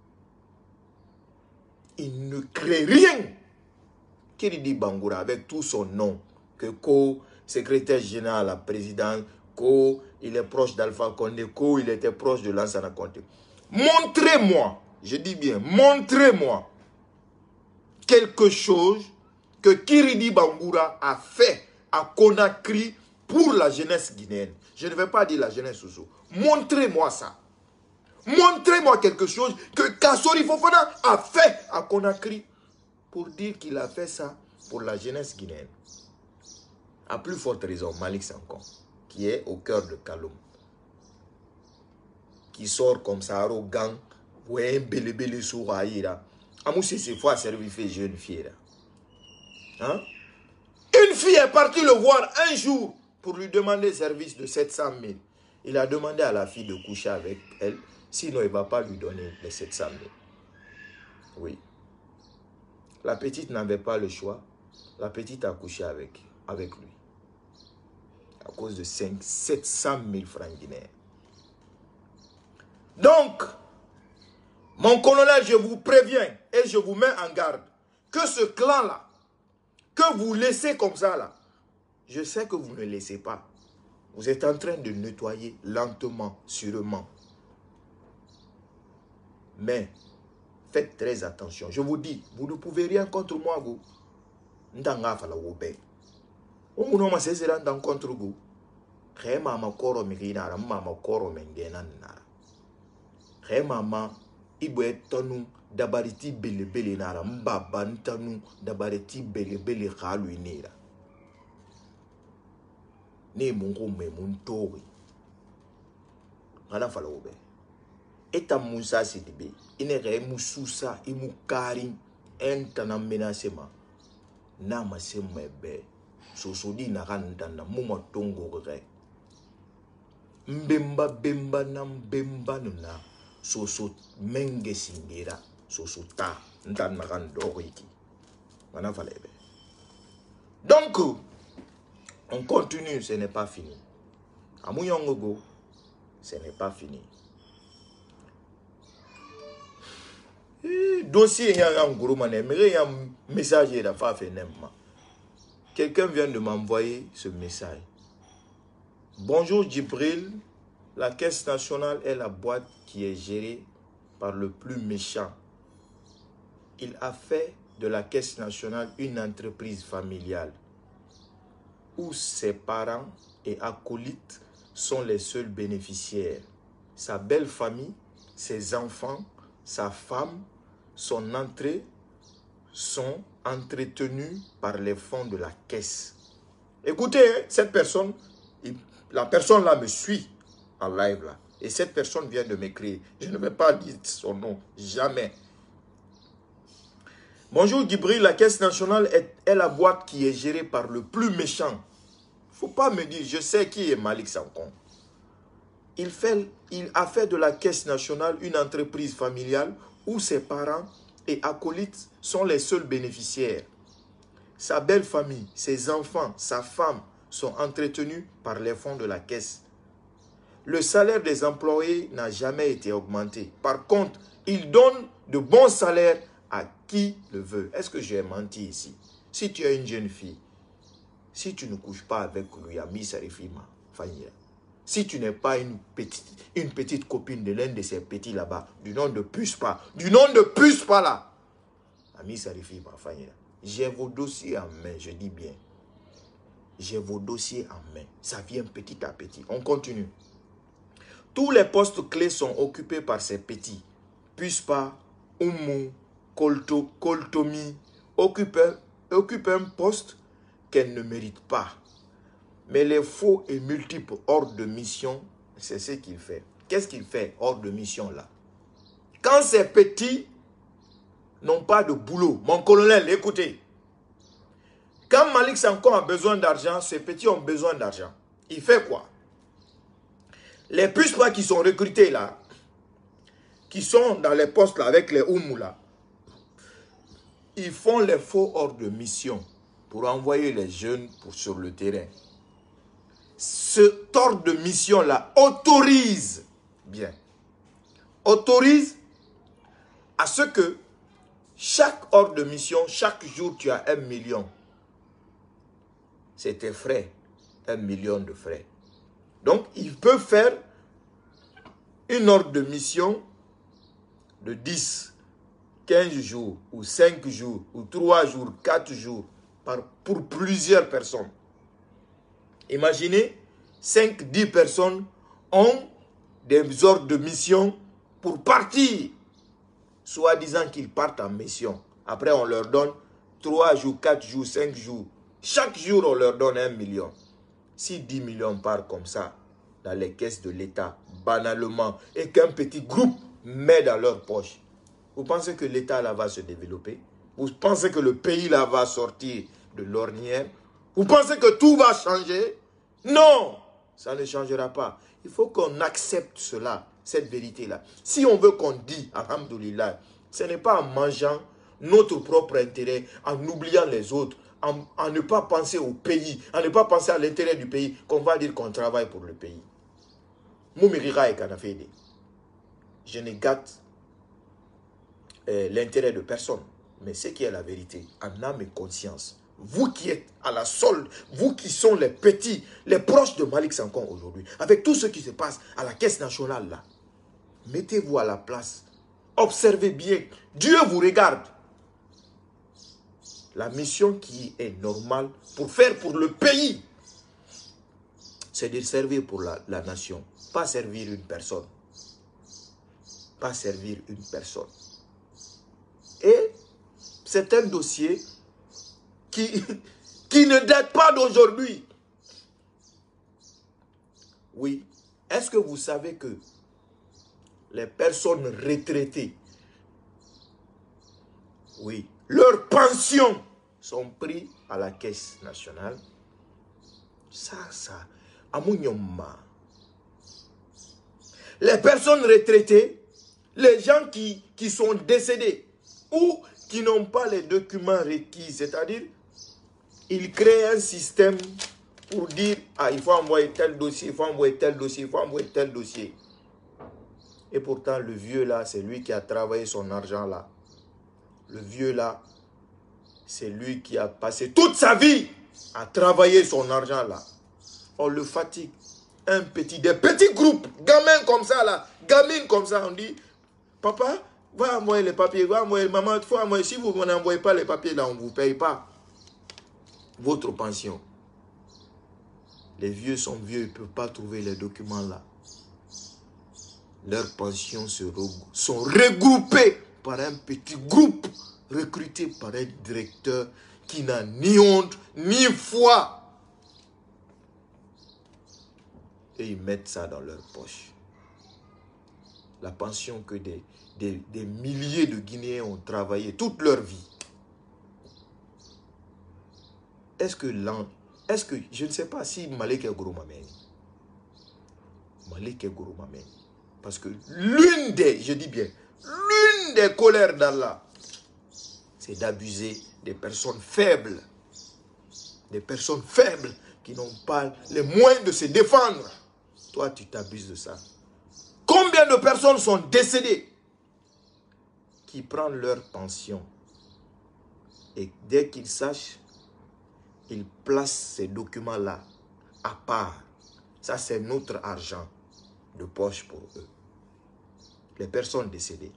Il ne crée rien. Kiridi Bangoura, avec tout son nom, que co-secrétaire général à la présidence, il est proche d'Alpha Condé, il était proche de Lansana Conté. Montrez-moi, je dis bien, montrez-moi quelque chose que Kiridi Bangoura a fait à Conakry pour la jeunesse guinéenne. Je ne vais pas dire la jeunesse Soso. Montrez-moi ça. Montrez-moi quelque chose que Kassori Fofana a fait à Conakry pour dire qu'il a fait ça pour la jeunesse guinéenne. À plus forte raison, Malik Sanko, qui est au cœur de Kaloum, qui sort comme ça, arrogant, ouais, un belé sur Aïra. Amoussé, c'est fois servi fait jeune fille là. Hein? Une fille est partie le voir un jour pour lui demander service de 700 000. Il a demandé à la fille de coucher avec elle, sinon il ne va pas lui donner les 700 000. Oui. La petite n'avait pas le choix. La petite a couché avec lui. À cause de 700 000 francs guinéens. Donc, mon colonel, je vous préviens et je vous mets en garde que ce clan-là, que vous laissez comme ça là, je sais que vous ne laissez pas. Vous êtes en train de nettoyer lentement, sûrement. Mais, faites très attention. Je vous dis, vous ne pouvez rien contre moi, vous. Ndanga fala wobe. Omuno ma sezera ndan contre vous. Khe mama koro mikina mama koro mengena nara. Khe mama ibwe tonu dabariti bele nara mbaba ntanu dabariti bele khalu inira. Ne mungu me muntori. Ngana fala wobe. Eta Moussa Sidibé, il n'est moussousa, il moukari, entana menacema. Nama se mebe, sosodi na randana, mouma tongo re. Mbemba bemba na mbemba nuna, soso menge singira, soso ta, ntana randoriki. Mana falebe. Donc, on continue, ce n'est pas fini. A Mouyongogo, ce n'est pas fini. Dossier, il y a un gros mané, mais il y a un message de la femme. Quelqu'un vient de m'envoyer ce message. Bonjour Djibril, la Caisse nationale est la boîte qui est gérée par le plus méchant. Il a fait de la Caisse nationale une entreprise familiale où ses parents et acolytes sont les seuls bénéficiaires. Sa belle famille, ses enfants, sa femme, son entrée sont entretenus par les fonds de la Caisse. Écoutez, cette personne, la personne là me suit en live là. Et cette personne vient de m'écrire. Je ne vais pas dire son nom, jamais. Bonjour Djibril, la Caisse nationale est la boîte qui est gérée par le plus méchant. Il ne faut pas me dire, je sais qui est Malik Sankon. Il a fait de la Caisse nationale une entreprise familiale où ses parents et acolytes sont les seuls bénéficiaires. Sa belle famille, ses enfants, sa femme sont entretenus par les fonds de la Caisse. Le salaire des employés n'a jamais été augmenté. Par contre, il donne de bons salaires à qui le veut. Est-ce que j'ai menti ici? Si tu es une jeune fille, si tu ne couches pas avec lui, Ami Sarifima, Fanyira, si tu n'es pas une petite copine de l'un de ces petits là-bas, du nom de Puspa, là, Ami Sarifima, Fanyira, j'ai vos dossiers en main, je dis bien. J'ai vos dossiers en main. Ça vient petit à petit. On continue. Tous les postes clés sont occupés par ces petits. Puspa, Oumu, Koltomi occupent un poste qu'elle ne mérite pas. Mais les faux et multiples hors de mission, c'est ce qu'il fait. Qu'est-ce qu'il fait hors de mission là? Quand ces petits n'ont pas de boulot, mon colonel, écoutez. Quand Malik Sankon a besoin d'argent, ces petits ont besoin d'argent. Il fait quoi? Les Puspa qui sont recrutés là, qui sont dans les postes là, avec les Oumou là, ils font les faux hors de mission pour envoyer les jeunes sur le terrain. Ce ordre de mission là autorise à ce que chaque ordre de mission, chaque jour tu as 1 million. C'est tes frais, 1 million de frais. Donc, il peut faire une ordre de mission de 10, 15 jours, ou 5 jours, ou 3 jours, 4 jours, pour plusieurs personnes. Imaginez, 5, 10 personnes ont des ordres de mission pour partir, soi-disant qu'ils partent en mission. Après, on leur donne 3 jours, 4 jours, 5 jours. Chaque jour, on leur donne 1 million. Si 10 millions partent comme ça, dans les caisses de l'État, banalement, et qu'un petit groupe met dans leur poche, vous pensez que l'État là va se développer? Vous pensez que le pays là va sortir de l'ornière? Vous pensez que tout va changer? Non, ça ne changera pas. Il faut qu'on accepte cela, cette vérité-là. Si on veut qu'on dise, alhamdoulilah, ce n'est pas en mangeant notre propre intérêt, en oubliant les autres, en ne pas penser au pays, en ne pas penser à l'intérêt du pays, qu'on va dire qu'on travaille pour le pays. Je ne gâte l'intérêt de personne, mais ce qui est la vérité, en âme et conscience, vous qui êtes à la solde, vous qui sont les petits, les proches de Malik Sankon aujourd'hui, avec tout ce qui se passe à la Caisse nationale là, mettez-vous à la place, observez bien, Dieu vous regarde. La mission qui est normale pour faire pour le pays, c'est de servir pour la nation, pas servir une personne. Pas servir une personne. Et c'est un dossier qui ne date pas d'aujourd'hui. Oui. Est-ce que vous savez que les personnes retraitées, oui, leurs pensions sont prises à la Caisse nationale? Ça, Amounioma. Les personnes retraitées, les gens qui sont décédés ou qui n'ont pas les documents requis, c'est-à-dire, ils créent un système pour dire, ah, il faut envoyer tel dossier, il faut envoyer tel dossier, il faut envoyer tel dossier. Et pourtant, le vieux là, c'est lui qui a travaillé son argent là. Le vieux là, c'est lui qui a passé toute sa vie à travailler son argent là. On le fatigue. Des petits groupes, gamins comme ça là, gamines comme ça, on dit, papa, va envoyer les papiers, va envoyer, maman, il faut envoyer. Si vous n'envoyez pas les papiers là, on ne vous paye pas votre pension. Les vieux sont vieux, ils ne peuvent pas trouver les documents là. Leurs pensions sont regroupées par un petit groupe recruté par un directeur qui n'a ni honte ni foi. Et ils mettent ça dans leur poche. La pension que des milliers de Guinéens ont travaillé toute leur vie. Est-ce que je ne sais pas si Malick est gros mamène. Malick est gros mamène. Parce que l'une des colères d'Allah, c'est d'abuser des personnes faibles. Des personnes faibles qui n'ont pas les moyens de se défendre. Toi, tu t'abuses de ça. Combien de personnes sont décédées qui prennent leur pension et dès qu'ils sachent, ils placent ces documents-là à part. Ça, c'est notre argent de poche pour eux. Les personnes décédées.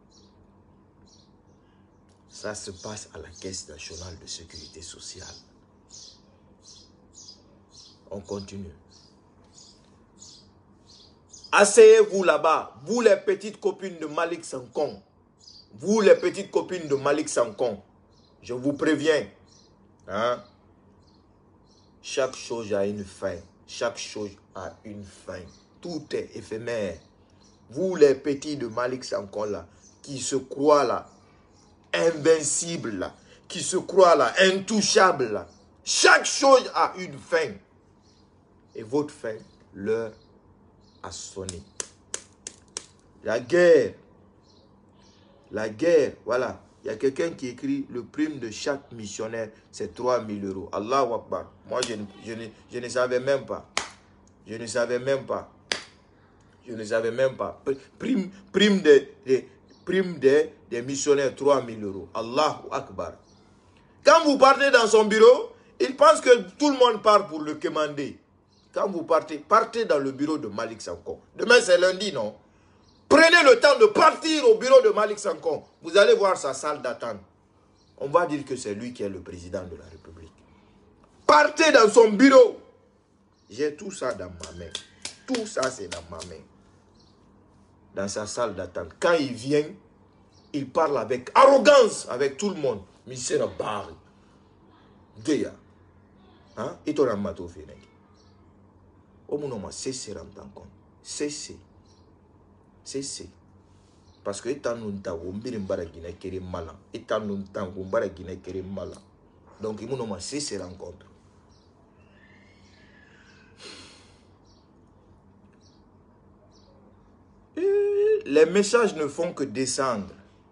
Ça se passe à la Caisse nationale de sécurité sociale. On continue. Asseyez-vous là-bas, vous les petites copines de Malick Sankon. Vous les petites copines de Malick Sankon. Je vous préviens. Hein? Chaque chose a une fin. Chaque chose a une fin. Tout est éphémère. Vous les petits de Malick Sankon là, qui se croient là, invincibles là, qui se croient là, intouchables là. Chaque chose a une fin. Et votre fin, l'heure a sonné. La guerre, voilà. Il y a quelqu'un qui écrit le prime de chaque missionnaire, c'est 3 000 €. Allahu Akbar. Moi, je ne savais même pas. Je ne savais même pas. Je ne savais même pas. Prime des missionnaires, 3 000 €. Allahu Akbar. Quand vous partez dans son bureau, il pense que tout le monde part pour le commander. Quand vous partez dans le bureau de Malick Sankon. Demain, c'est lundi, non? Prenez le temps de partir au bureau de Malick Sankon. Vous allez voir sa salle d'attente. On va dire que c'est lui qui est le président de la République. Partez dans son bureau. J'ai tout ça dans ma main. Tout ça, c'est dans ma main. Dans sa salle d'attente. Quand il vient, il parle avec arrogance avec tout le monde. Monsieur Nabari. Deya. Hein? Et toi, Mato Fenek. Au moins, on cessé de rendre compte. Cessez. Parce que étant nous donc il m'a cessé rencontre. Les messages ne font que descendre.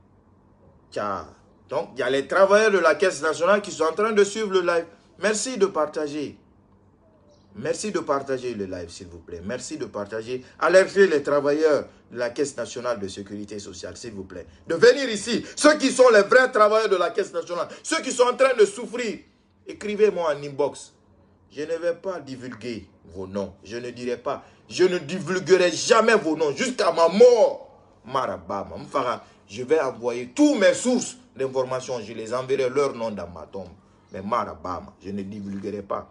Donc il y a les travailleurs de la Caisse nationale qui sont en train de suivre le live. Merci de partager. Merci de partager le live, s'il vous plaît. Merci de partager. Alertez les travailleurs de la Caisse nationale de sécurité sociale, s'il vous plaît. De venir ici. Ceux qui sont les vrais travailleurs de la Caisse nationale. Ceux qui sont en train de souffrir. Écrivez-moi en inbox. Je ne vais pas divulguer vos noms. Je ne dirai pas. Je ne divulguerai jamais vos noms jusqu'à ma mort. Marabama. Je vais envoyer tous mes sources d'informations. Je les enverrai leur nom dans ma tombe. Mais Marabama. Je ne divulguerai pas.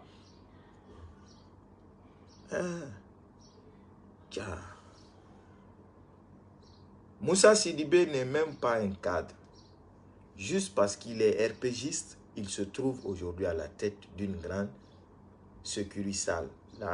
Moussa Sidibé n'est même pas un cadre. Juste parce qu'il est RPGiste, il se trouve aujourd'hui à la tête d'une grande succursale.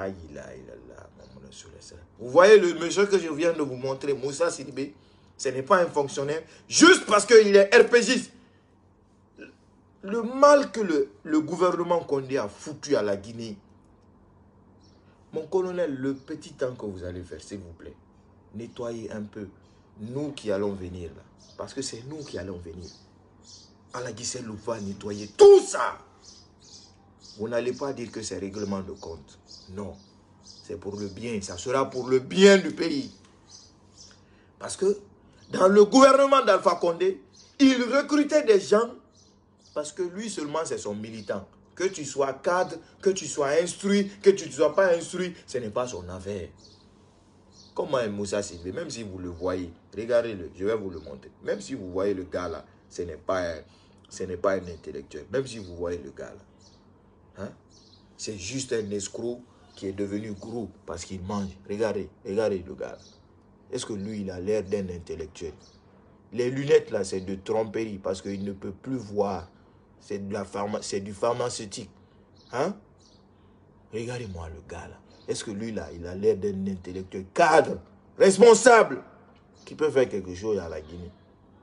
Vous voyez le monsieur que je viens de vous montrer, Moussa Sidibé, ce n'est pas un fonctionnaire, juste parce qu'il est RPGiste. Le mal que le gouvernement Condé a foutu à la Guinée. Mon colonel, le petit temps que vous allez faire, s'il vous plaît, nettoyez un peu. Nous qui allons venir là. Parce que c'est nous qui allons venir. Allah Guissel va nettoyer tout ça. Vous n'allez pas dire que c'est règlement de compte. Non. C'est pour le bien. Ça sera pour le bien du pays. Parce que dans le gouvernement d'Alpha Condé, il recrutait des gens parce que lui seulement c'est son militant. Que tu sois cadre, que tu sois instruit, que tu ne sois pas instruit, ce n'est pas son affaire. Comment Moussa Sidibé, même si vous le voyez, regardez-le, je vais vous le montrer. Même si vous voyez le gars là, ce n'est pas un intellectuel. Même si vous voyez le gars là, hein, c'est juste un escroc qui est devenu gros parce qu'il mange. Regardez le gars là. Est-ce que lui, il a l'air d'un intellectuel? Les lunettes là, c'est de tromperie parce qu'il ne peut plus voir. C'est du pharmaceutique. Hein? Regardez-moi le gars là. Est-ce que lui là, il a l'air d'un intellectuel cadre, responsable, qui peut faire quelque chose à la Guinée?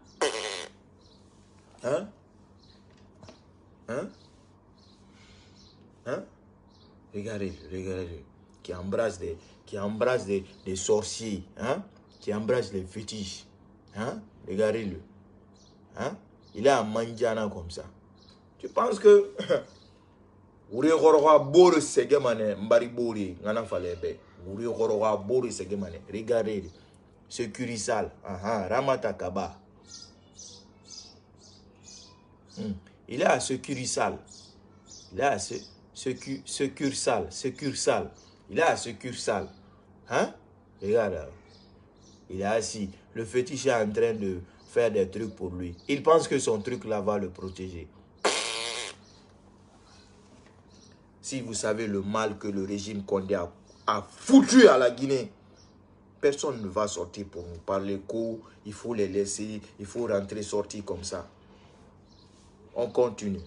Hein? Hein? Hein? Regardez-le. Qui embrasse des sorciers. Hein? Qui embrasse les fétiches. Hein? Regardez-le. Hein? Il est à Mandiana comme ça. Tu penses que regardez ce curisal, Ramatakaba. Il est à ce curisal. Il est à ce cursal. Il est à ce cursal. Hein? Regarde. Il est assis. Le fétiche est en train de faire des trucs pour lui. Il pense que son truc là va le protéger. Si vous savez le mal que le régime Condé a foutu à la Guinée, personne ne va sortir pour nous parler qu'il faut les laisser, il faut rentrer, sortir comme ça. On continue.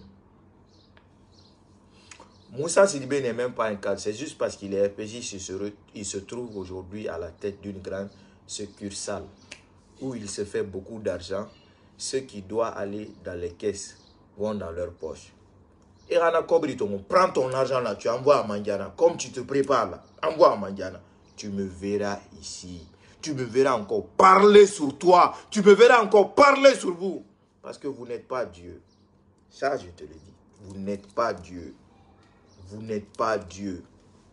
Moussa Sidibé n'est même pas un cadre, c'est juste parce qu'il est RPG, il se trouve aujourd'hui à la tête d'une grande succursale où il se fait beaucoup d'argent. Ceux qui doivent aller dans les caisses vont dans leur poche. Et Rana Kobri, prends ton argent là, tu envoies à Mandiana. Comme tu te prépares là, envoie à Mandiana. Tu me verras ici. Tu me verras encore parler sur toi. Tu me verras encore parler sur vous. Parce que vous n'êtes pas Dieu. Ça, je te le dis. Vous n'êtes pas Dieu. Vous n'êtes pas Dieu.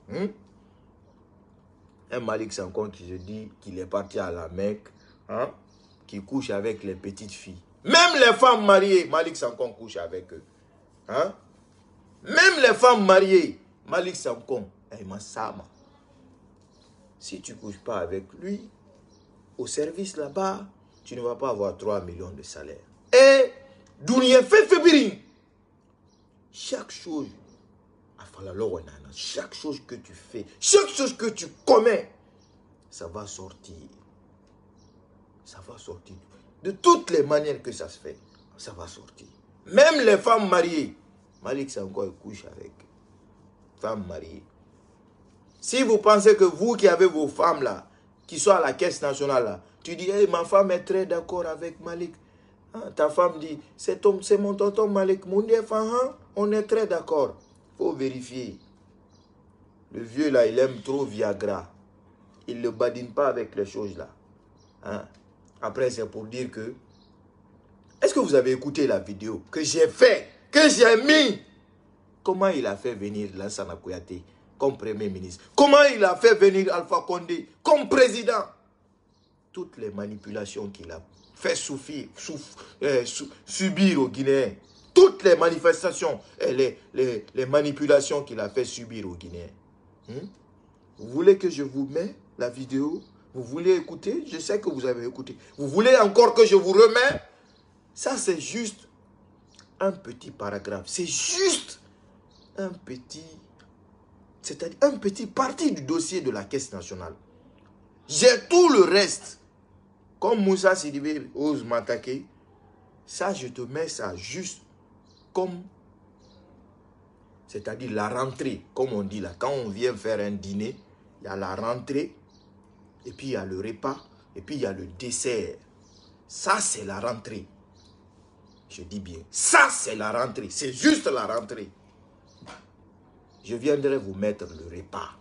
Un Malik Sankon qui se dit qu'il est parti à la Mecque, hein, qui couche avec les petites filles. Même les femmes mariées, Malik Sankon couche avec eux. Hein? Même les femmes mariées, Malik Sankon, si tu ne couches pas avec lui, au service là-bas, tu ne vas pas avoir 3 millions de salaire. Et, Dounia fait fébrile. Chaque chose, chaque chose que tu fais, chaque chose que tu commets, ça va sortir. Ça va sortir. De toutes les manières que ça se fait, ça va sortir. Même les femmes mariées, Malik Sankon couche avec femmes mariées. Si vous pensez que vous qui avez vos femmes là, qui sont à la caisse nationale là, tu dis, hey, ma femme est très d'accord avec Malik. Hein, ta femme dit, c'est mon tonton Malik. Mon Dieu, on est très d'accord. Il faut vérifier. Le vieux là, il aime trop Viagra. Il ne le badine pas avec les choses là. Hein? Après, c'est pour dire que... Est-ce que vous avez écouté la vidéo que j'ai fait, que j'ai mis? Comment il a fait venir Lansana Kouyaté comme Premier ministre? Comment il a fait venir Alpha Condé comme président? Toutes les manipulations qu'il a fait subir aux Guinéens. Toutes les manifestations et les manipulations qu'il a fait subir aux Guinéens. Vous voulez que je vous mette la vidéo? Vous voulez écouter? Je sais que vous avez écouté. Vous voulez encore que je vous remette? Ça, c'est juste un petit paragraphe. C'est juste un petit... C'est-à-dire un petit parti du dossier de la Caisse nationale. J'ai tout le reste. Comme Moussa Sidibé ose m'attaquer, ça, je te mets ça juste comme... C'est-à-dire la rentrée, comme on dit là. Quand on vient faire un dîner, il y a la rentrée, et puis il y a le repas, et puis il y a le dessert. Ça, c'est la rentrée. Je dis bien, ça, c'est la rentrée. C'est juste la rentrée. Je viendrai vous mettre le repas,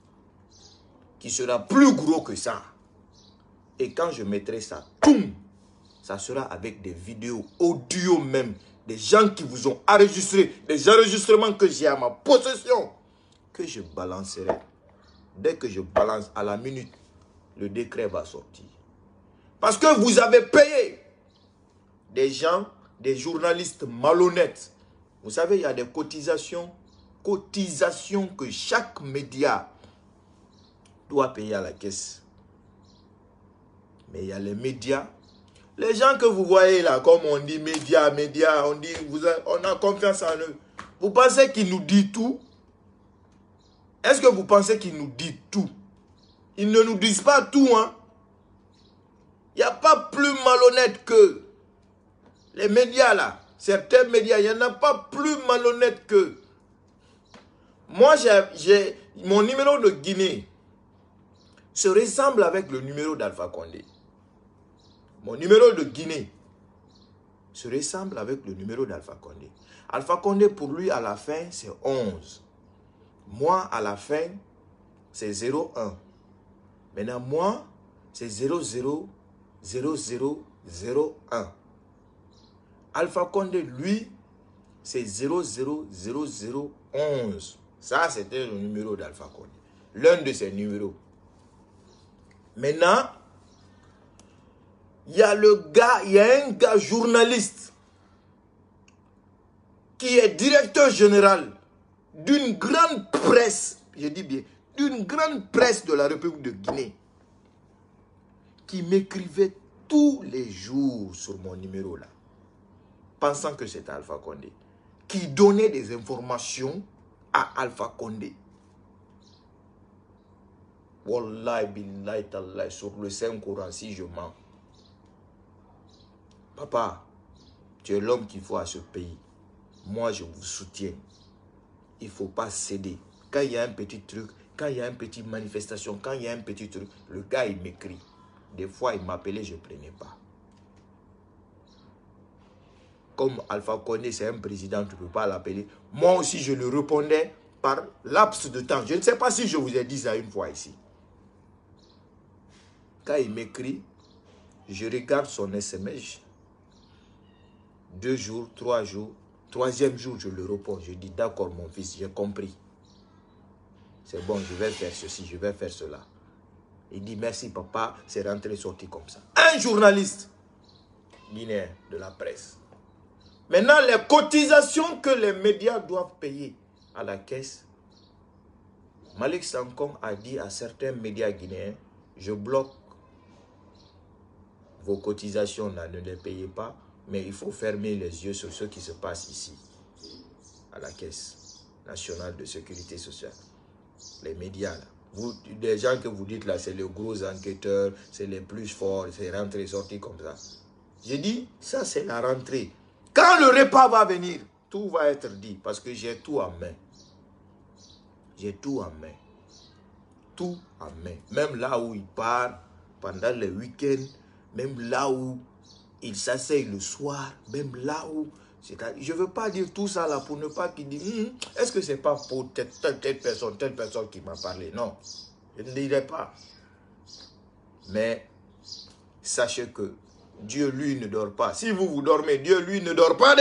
qui sera plus gros que ça. Et quand je mettrai ça, boum, ça sera avec des vidéos, audio même, des gens qui vous ont enregistré, des enregistrements que j'ai à ma possession, que je balancerai. Dès que je balance, à la minute, le décret va sortir. Parce que vous avez payé des gens, des journalistes malhonnêtes. Vous savez, il y a des cotisations que chaque média doit payer à la caisse. Mais il y a les médias. Les gens que vous voyez là, comme on dit médias, on dit on a confiance en eux. Vous pensez qu'ils nous disent tout? Est-ce que vous pensez qu'ils nous disent tout? Ils ne nous disent pas tout, hein. Il n'y a pas plus malhonnête que les médias là. Certains médias, il n'y en a pas plus malhonnête que. Moi, j'ai mon numéro de Guinée se ressemble avec le numéro d'Alpha Condé. Mon numéro de Guinée se ressemble avec le numéro d'Alpha Condé. Alpha Condé, pour lui, à la fin, c'est 11. Moi, à la fin, c'est 01. Maintenant, moi, c'est 000001. Alpha Condé, lui, c'est 000011. Ça, c'était le numéro d'Alpha Condé. L'un de ses numéros. Maintenant, il y a un gars journaliste qui est directeur général d'une grande presse, je dis bien, d'une grande presse de la République de Guinée, qui m'écrivait tous les jours sur mon numéro là, pensant que c'était Alpha Condé, qui donnait des informations à Alpha Condé. Wallahi billahi tallahi, sur le Saint-Coran, si je mens. Papa, tu es l'homme qu'il faut à ce pays. Moi, je vous soutiens. Il ne faut pas céder. Quand il y a un petit truc, quand il y a une petite manifestation, quand il y a un petit truc, le gars, il m'écrit. Des fois, il m'appelait, je ne prenais pas. Comme Alpha Condé, c'est un président, tu ne peux pas l'appeler. Moi aussi, je le répondais par laps de temps. Je ne sais pas si je vous ai dit ça une fois ici. Quand il m'écrit, je regarde son SMS. 2 jours, 3 jours. 3e jour, je le réponds. Je dis, d'accord, mon fils, j'ai compris. C'est bon, je vais faire ceci, je vais faire cela. Il dit, merci, papa, c'est rentré, sorti comme ça. Un journaliste guinéen de la presse. Maintenant, les cotisations que les médias doivent payer à la caisse, Malick Sankong a dit à certains médias guinéens, je bloque vos cotisations, là, ne les payez pas. Mais il faut fermer les yeux sur ce qui se passe ici, à la Caisse nationale de sécurité sociale. Les médias, là. Des gens que vous dites là, c'est les gros enquêteurs, c'est les plus forts, c'est rentré, sorti comme ça. J'ai dit, ça c'est la rentrée. Quand le repas va venir, tout va être dit, parce que j'ai tout en main. J'ai tout en main. Tout en main. Même là où il part, pendant les week-ends, même là où il s'asseye le soir, même là où... Je ne veux pas dire tout ça là pour ne pas qu'il dise est-ce que ce n'est pas pour telle personne qui m'a parlé. Non, je ne dirai pas. Mais sachez que Dieu, lui, ne dort pas. Si vous dormez, Dieu, lui, ne dort pas.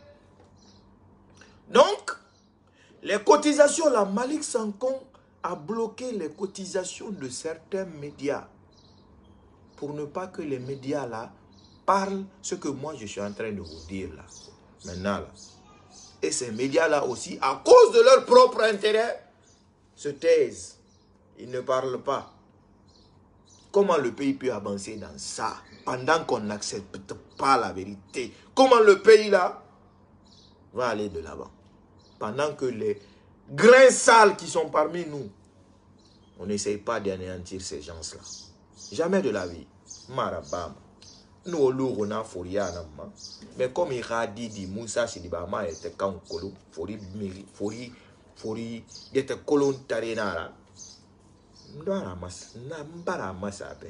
Donc, les cotisations, la Malick Sankong a bloqué les cotisations de certains médias pour ne pas que les médias là parlent ce que moi je suis en train de vous dire là, maintenant là. Et ces médias-là aussi, à cause de leur propre intérêt, se taisent. Ils ne parlent pas. Comment le pays peut avancer dans ça, pendant qu'on n'accepte pas la vérité? Comment le pays là va aller de l'avant? Pendant que les grains sales qui sont parmi nous, on n'essaye pas d'anéantir ces gens-là. Jamais de la vie. Marabam. Nous, on a foria, mais comme il a dit, Moussa Sidibama était quand colo, fori, il était colon tarinara. Mbara masabe.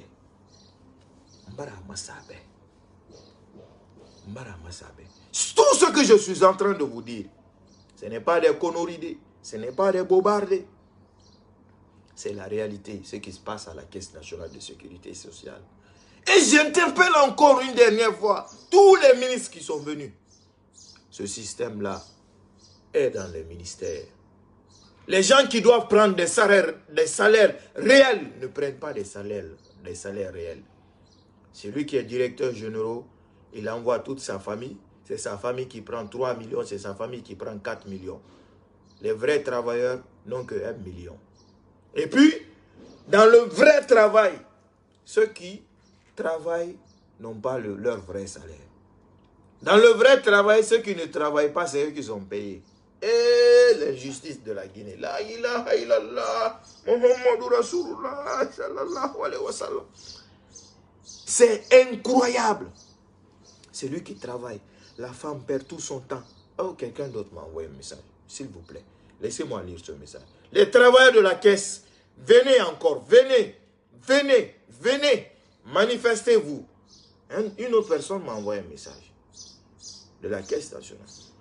Tout ce que je suis en train de vous dire, ce n'est pas des conneries, ce n'est pas des bobards. C'est la réalité, ce qui se passe à la Caisse nationale de sécurité sociale. Et j'interpelle encore une dernière fois tous les ministres qui sont venus. Ce système-là est dans les ministères. Les gens qui doivent prendre des salaires réels ne prennent pas des salaires réels. Celui qui est directeur général, il envoie toute sa famille. C'est sa famille qui prend 3 millions, c'est sa famille qui prend 4 millions. Les vrais travailleurs n'ont que 1 million. Et puis, dans le vrai travail, ceux qui travaillent n'ont pas leur vrai salaire. Dans le vrai travail, ceux qui ne travaillent pas, c'est eux qui sont payés. Et l'injustice de la Guinée. La ilaha illallah, Muhammadur Rasulullah, sallallahu alayhi wa sallam. C'est incroyable. C'est lui qui travaille. La femme perd tout son temps. Oh, quelqu'un d'autre m'a envoyé un message. S'il vous plaît, laissez-moi lire ce message. Les travailleurs de la caisse, venez encore, venez, venez, venez, manifestez-vous. Une autre personne m'a envoyé un message de la caisse nationale.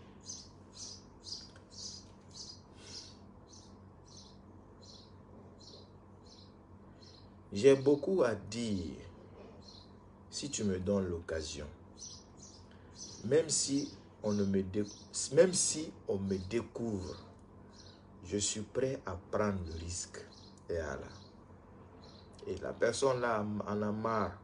J'ai beaucoup à dire si tu me donnes l'occasion. Même si on me découvre, je suis prêt à prendre le risque. Et voilà. Et la personne là en a marre.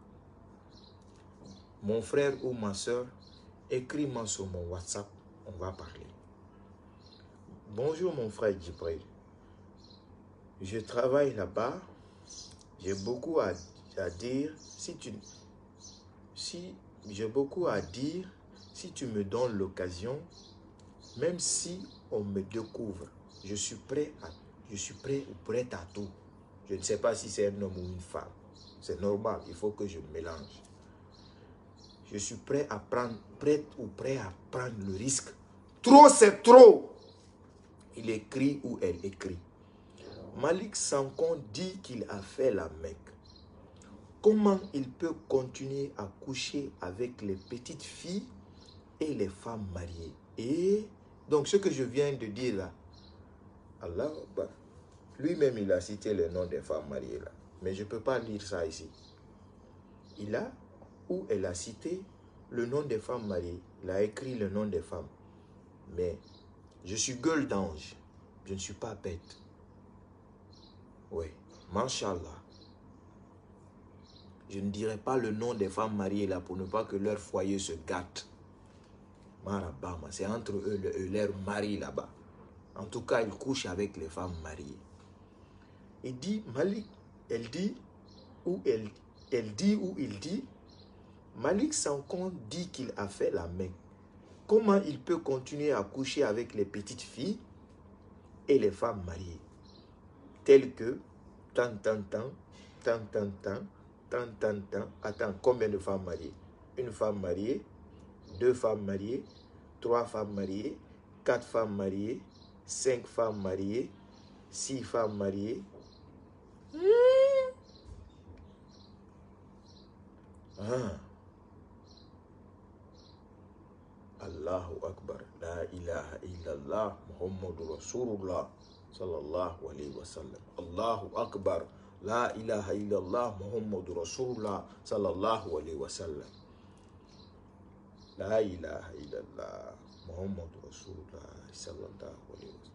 Mon frère ou ma soeur, écris-moi sur mon WhatsApp, on va parler. Bonjour mon frère Djibril. Je travaille là-bas. J'ai beaucoup à dire. J'ai beaucoup à dire. Si tu me donnes l'occasion, même si on me découvre, je suis prêt ou prête à tout. Je ne sais pas si c'est un homme ou une femme. C'est normal, il faut que je mélange. Je suis prêt à prendre le risque. Trop, c'est trop. Il écrit ou elle écrit. Malik Sankon dit qu'il a fait la Mecque. Comment il peut continuer à coucher avec les petites filles et les femmes mariées? Et donc ce que je viens de dire là, Allah, lui-même il a cité le nom des femmes mariées là. Mais je ne peux pas lire ça ici. Il a ou elle a cité le nom des femmes mariées. Il a écrit le nom des femmes. Mais je suis gueule d'ange. Je ne suis pas bête. Oui, Masha'Allah. Je ne dirai pas le nom des femmes mariées là pour ne pas que leur foyer se gâte. Marabama, c'est entre eux leur mari là-bas. En tout cas, ils couchent avec les femmes mariées. Il dit, Malik, il dit, Malik Sankon dit qu'il a fait la Mecque. Comment il peut continuer à coucher avec les petites filles et les femmes mariées? Telles que, tant. Attends, combien de femmes mariées? Une femme mariée, 2 femmes mariées, 3 femmes mariées, 4 femmes mariées, 5 femmes mariées, 6 femmes mariées. Allahu Akbar, la ilaha illallah, Muhammadur Rasulullah, sallallahu alayhi wa sallam. Allahu Akbar, la ilaha illallah, Muhammadur Rasulullah, sallallahu alayhi wa sallam. La ilaha illallah, Muhammadur Rasulullah, sallallahu alayhi wa sallam.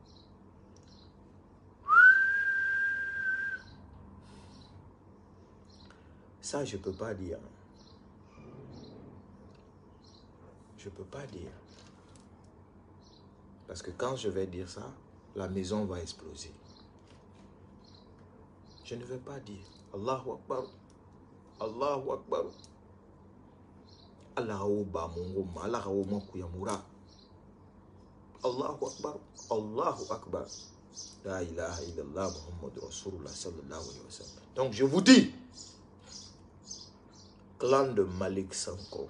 Ça, je ne peux pas dire. Je ne peux pas dire. Parce que quand je vais dire ça, la maison va exploser. Je ne vais pas dire. Allahu Akbar. Allahu Akbar. Allahu Akbar. Allahu Akbar. La ilaha illallah Muhammad Rasulullah sallallahu alayhi wa sallam. Donc je vous dis, clan de Malik Sankon,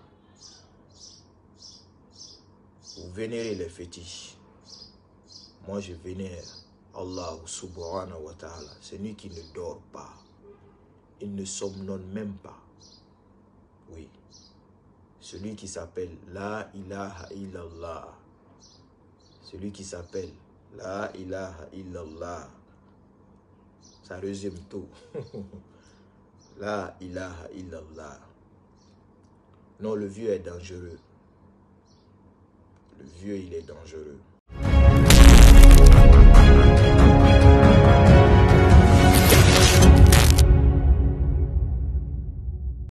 vous vénérez les fétiches. Moi je vénère Allah subhanahu wa ta'ala. C'est lui qui ne dort pas. Il ne somnole même pas. Oui. Celui qui s'appelle La ilaha illallah. Celui qui s'appelle La ilaha illallah. Ça résume tout. La ilaha illallah. Non, le vieux est dangereux. Le vieux, il est dangereux.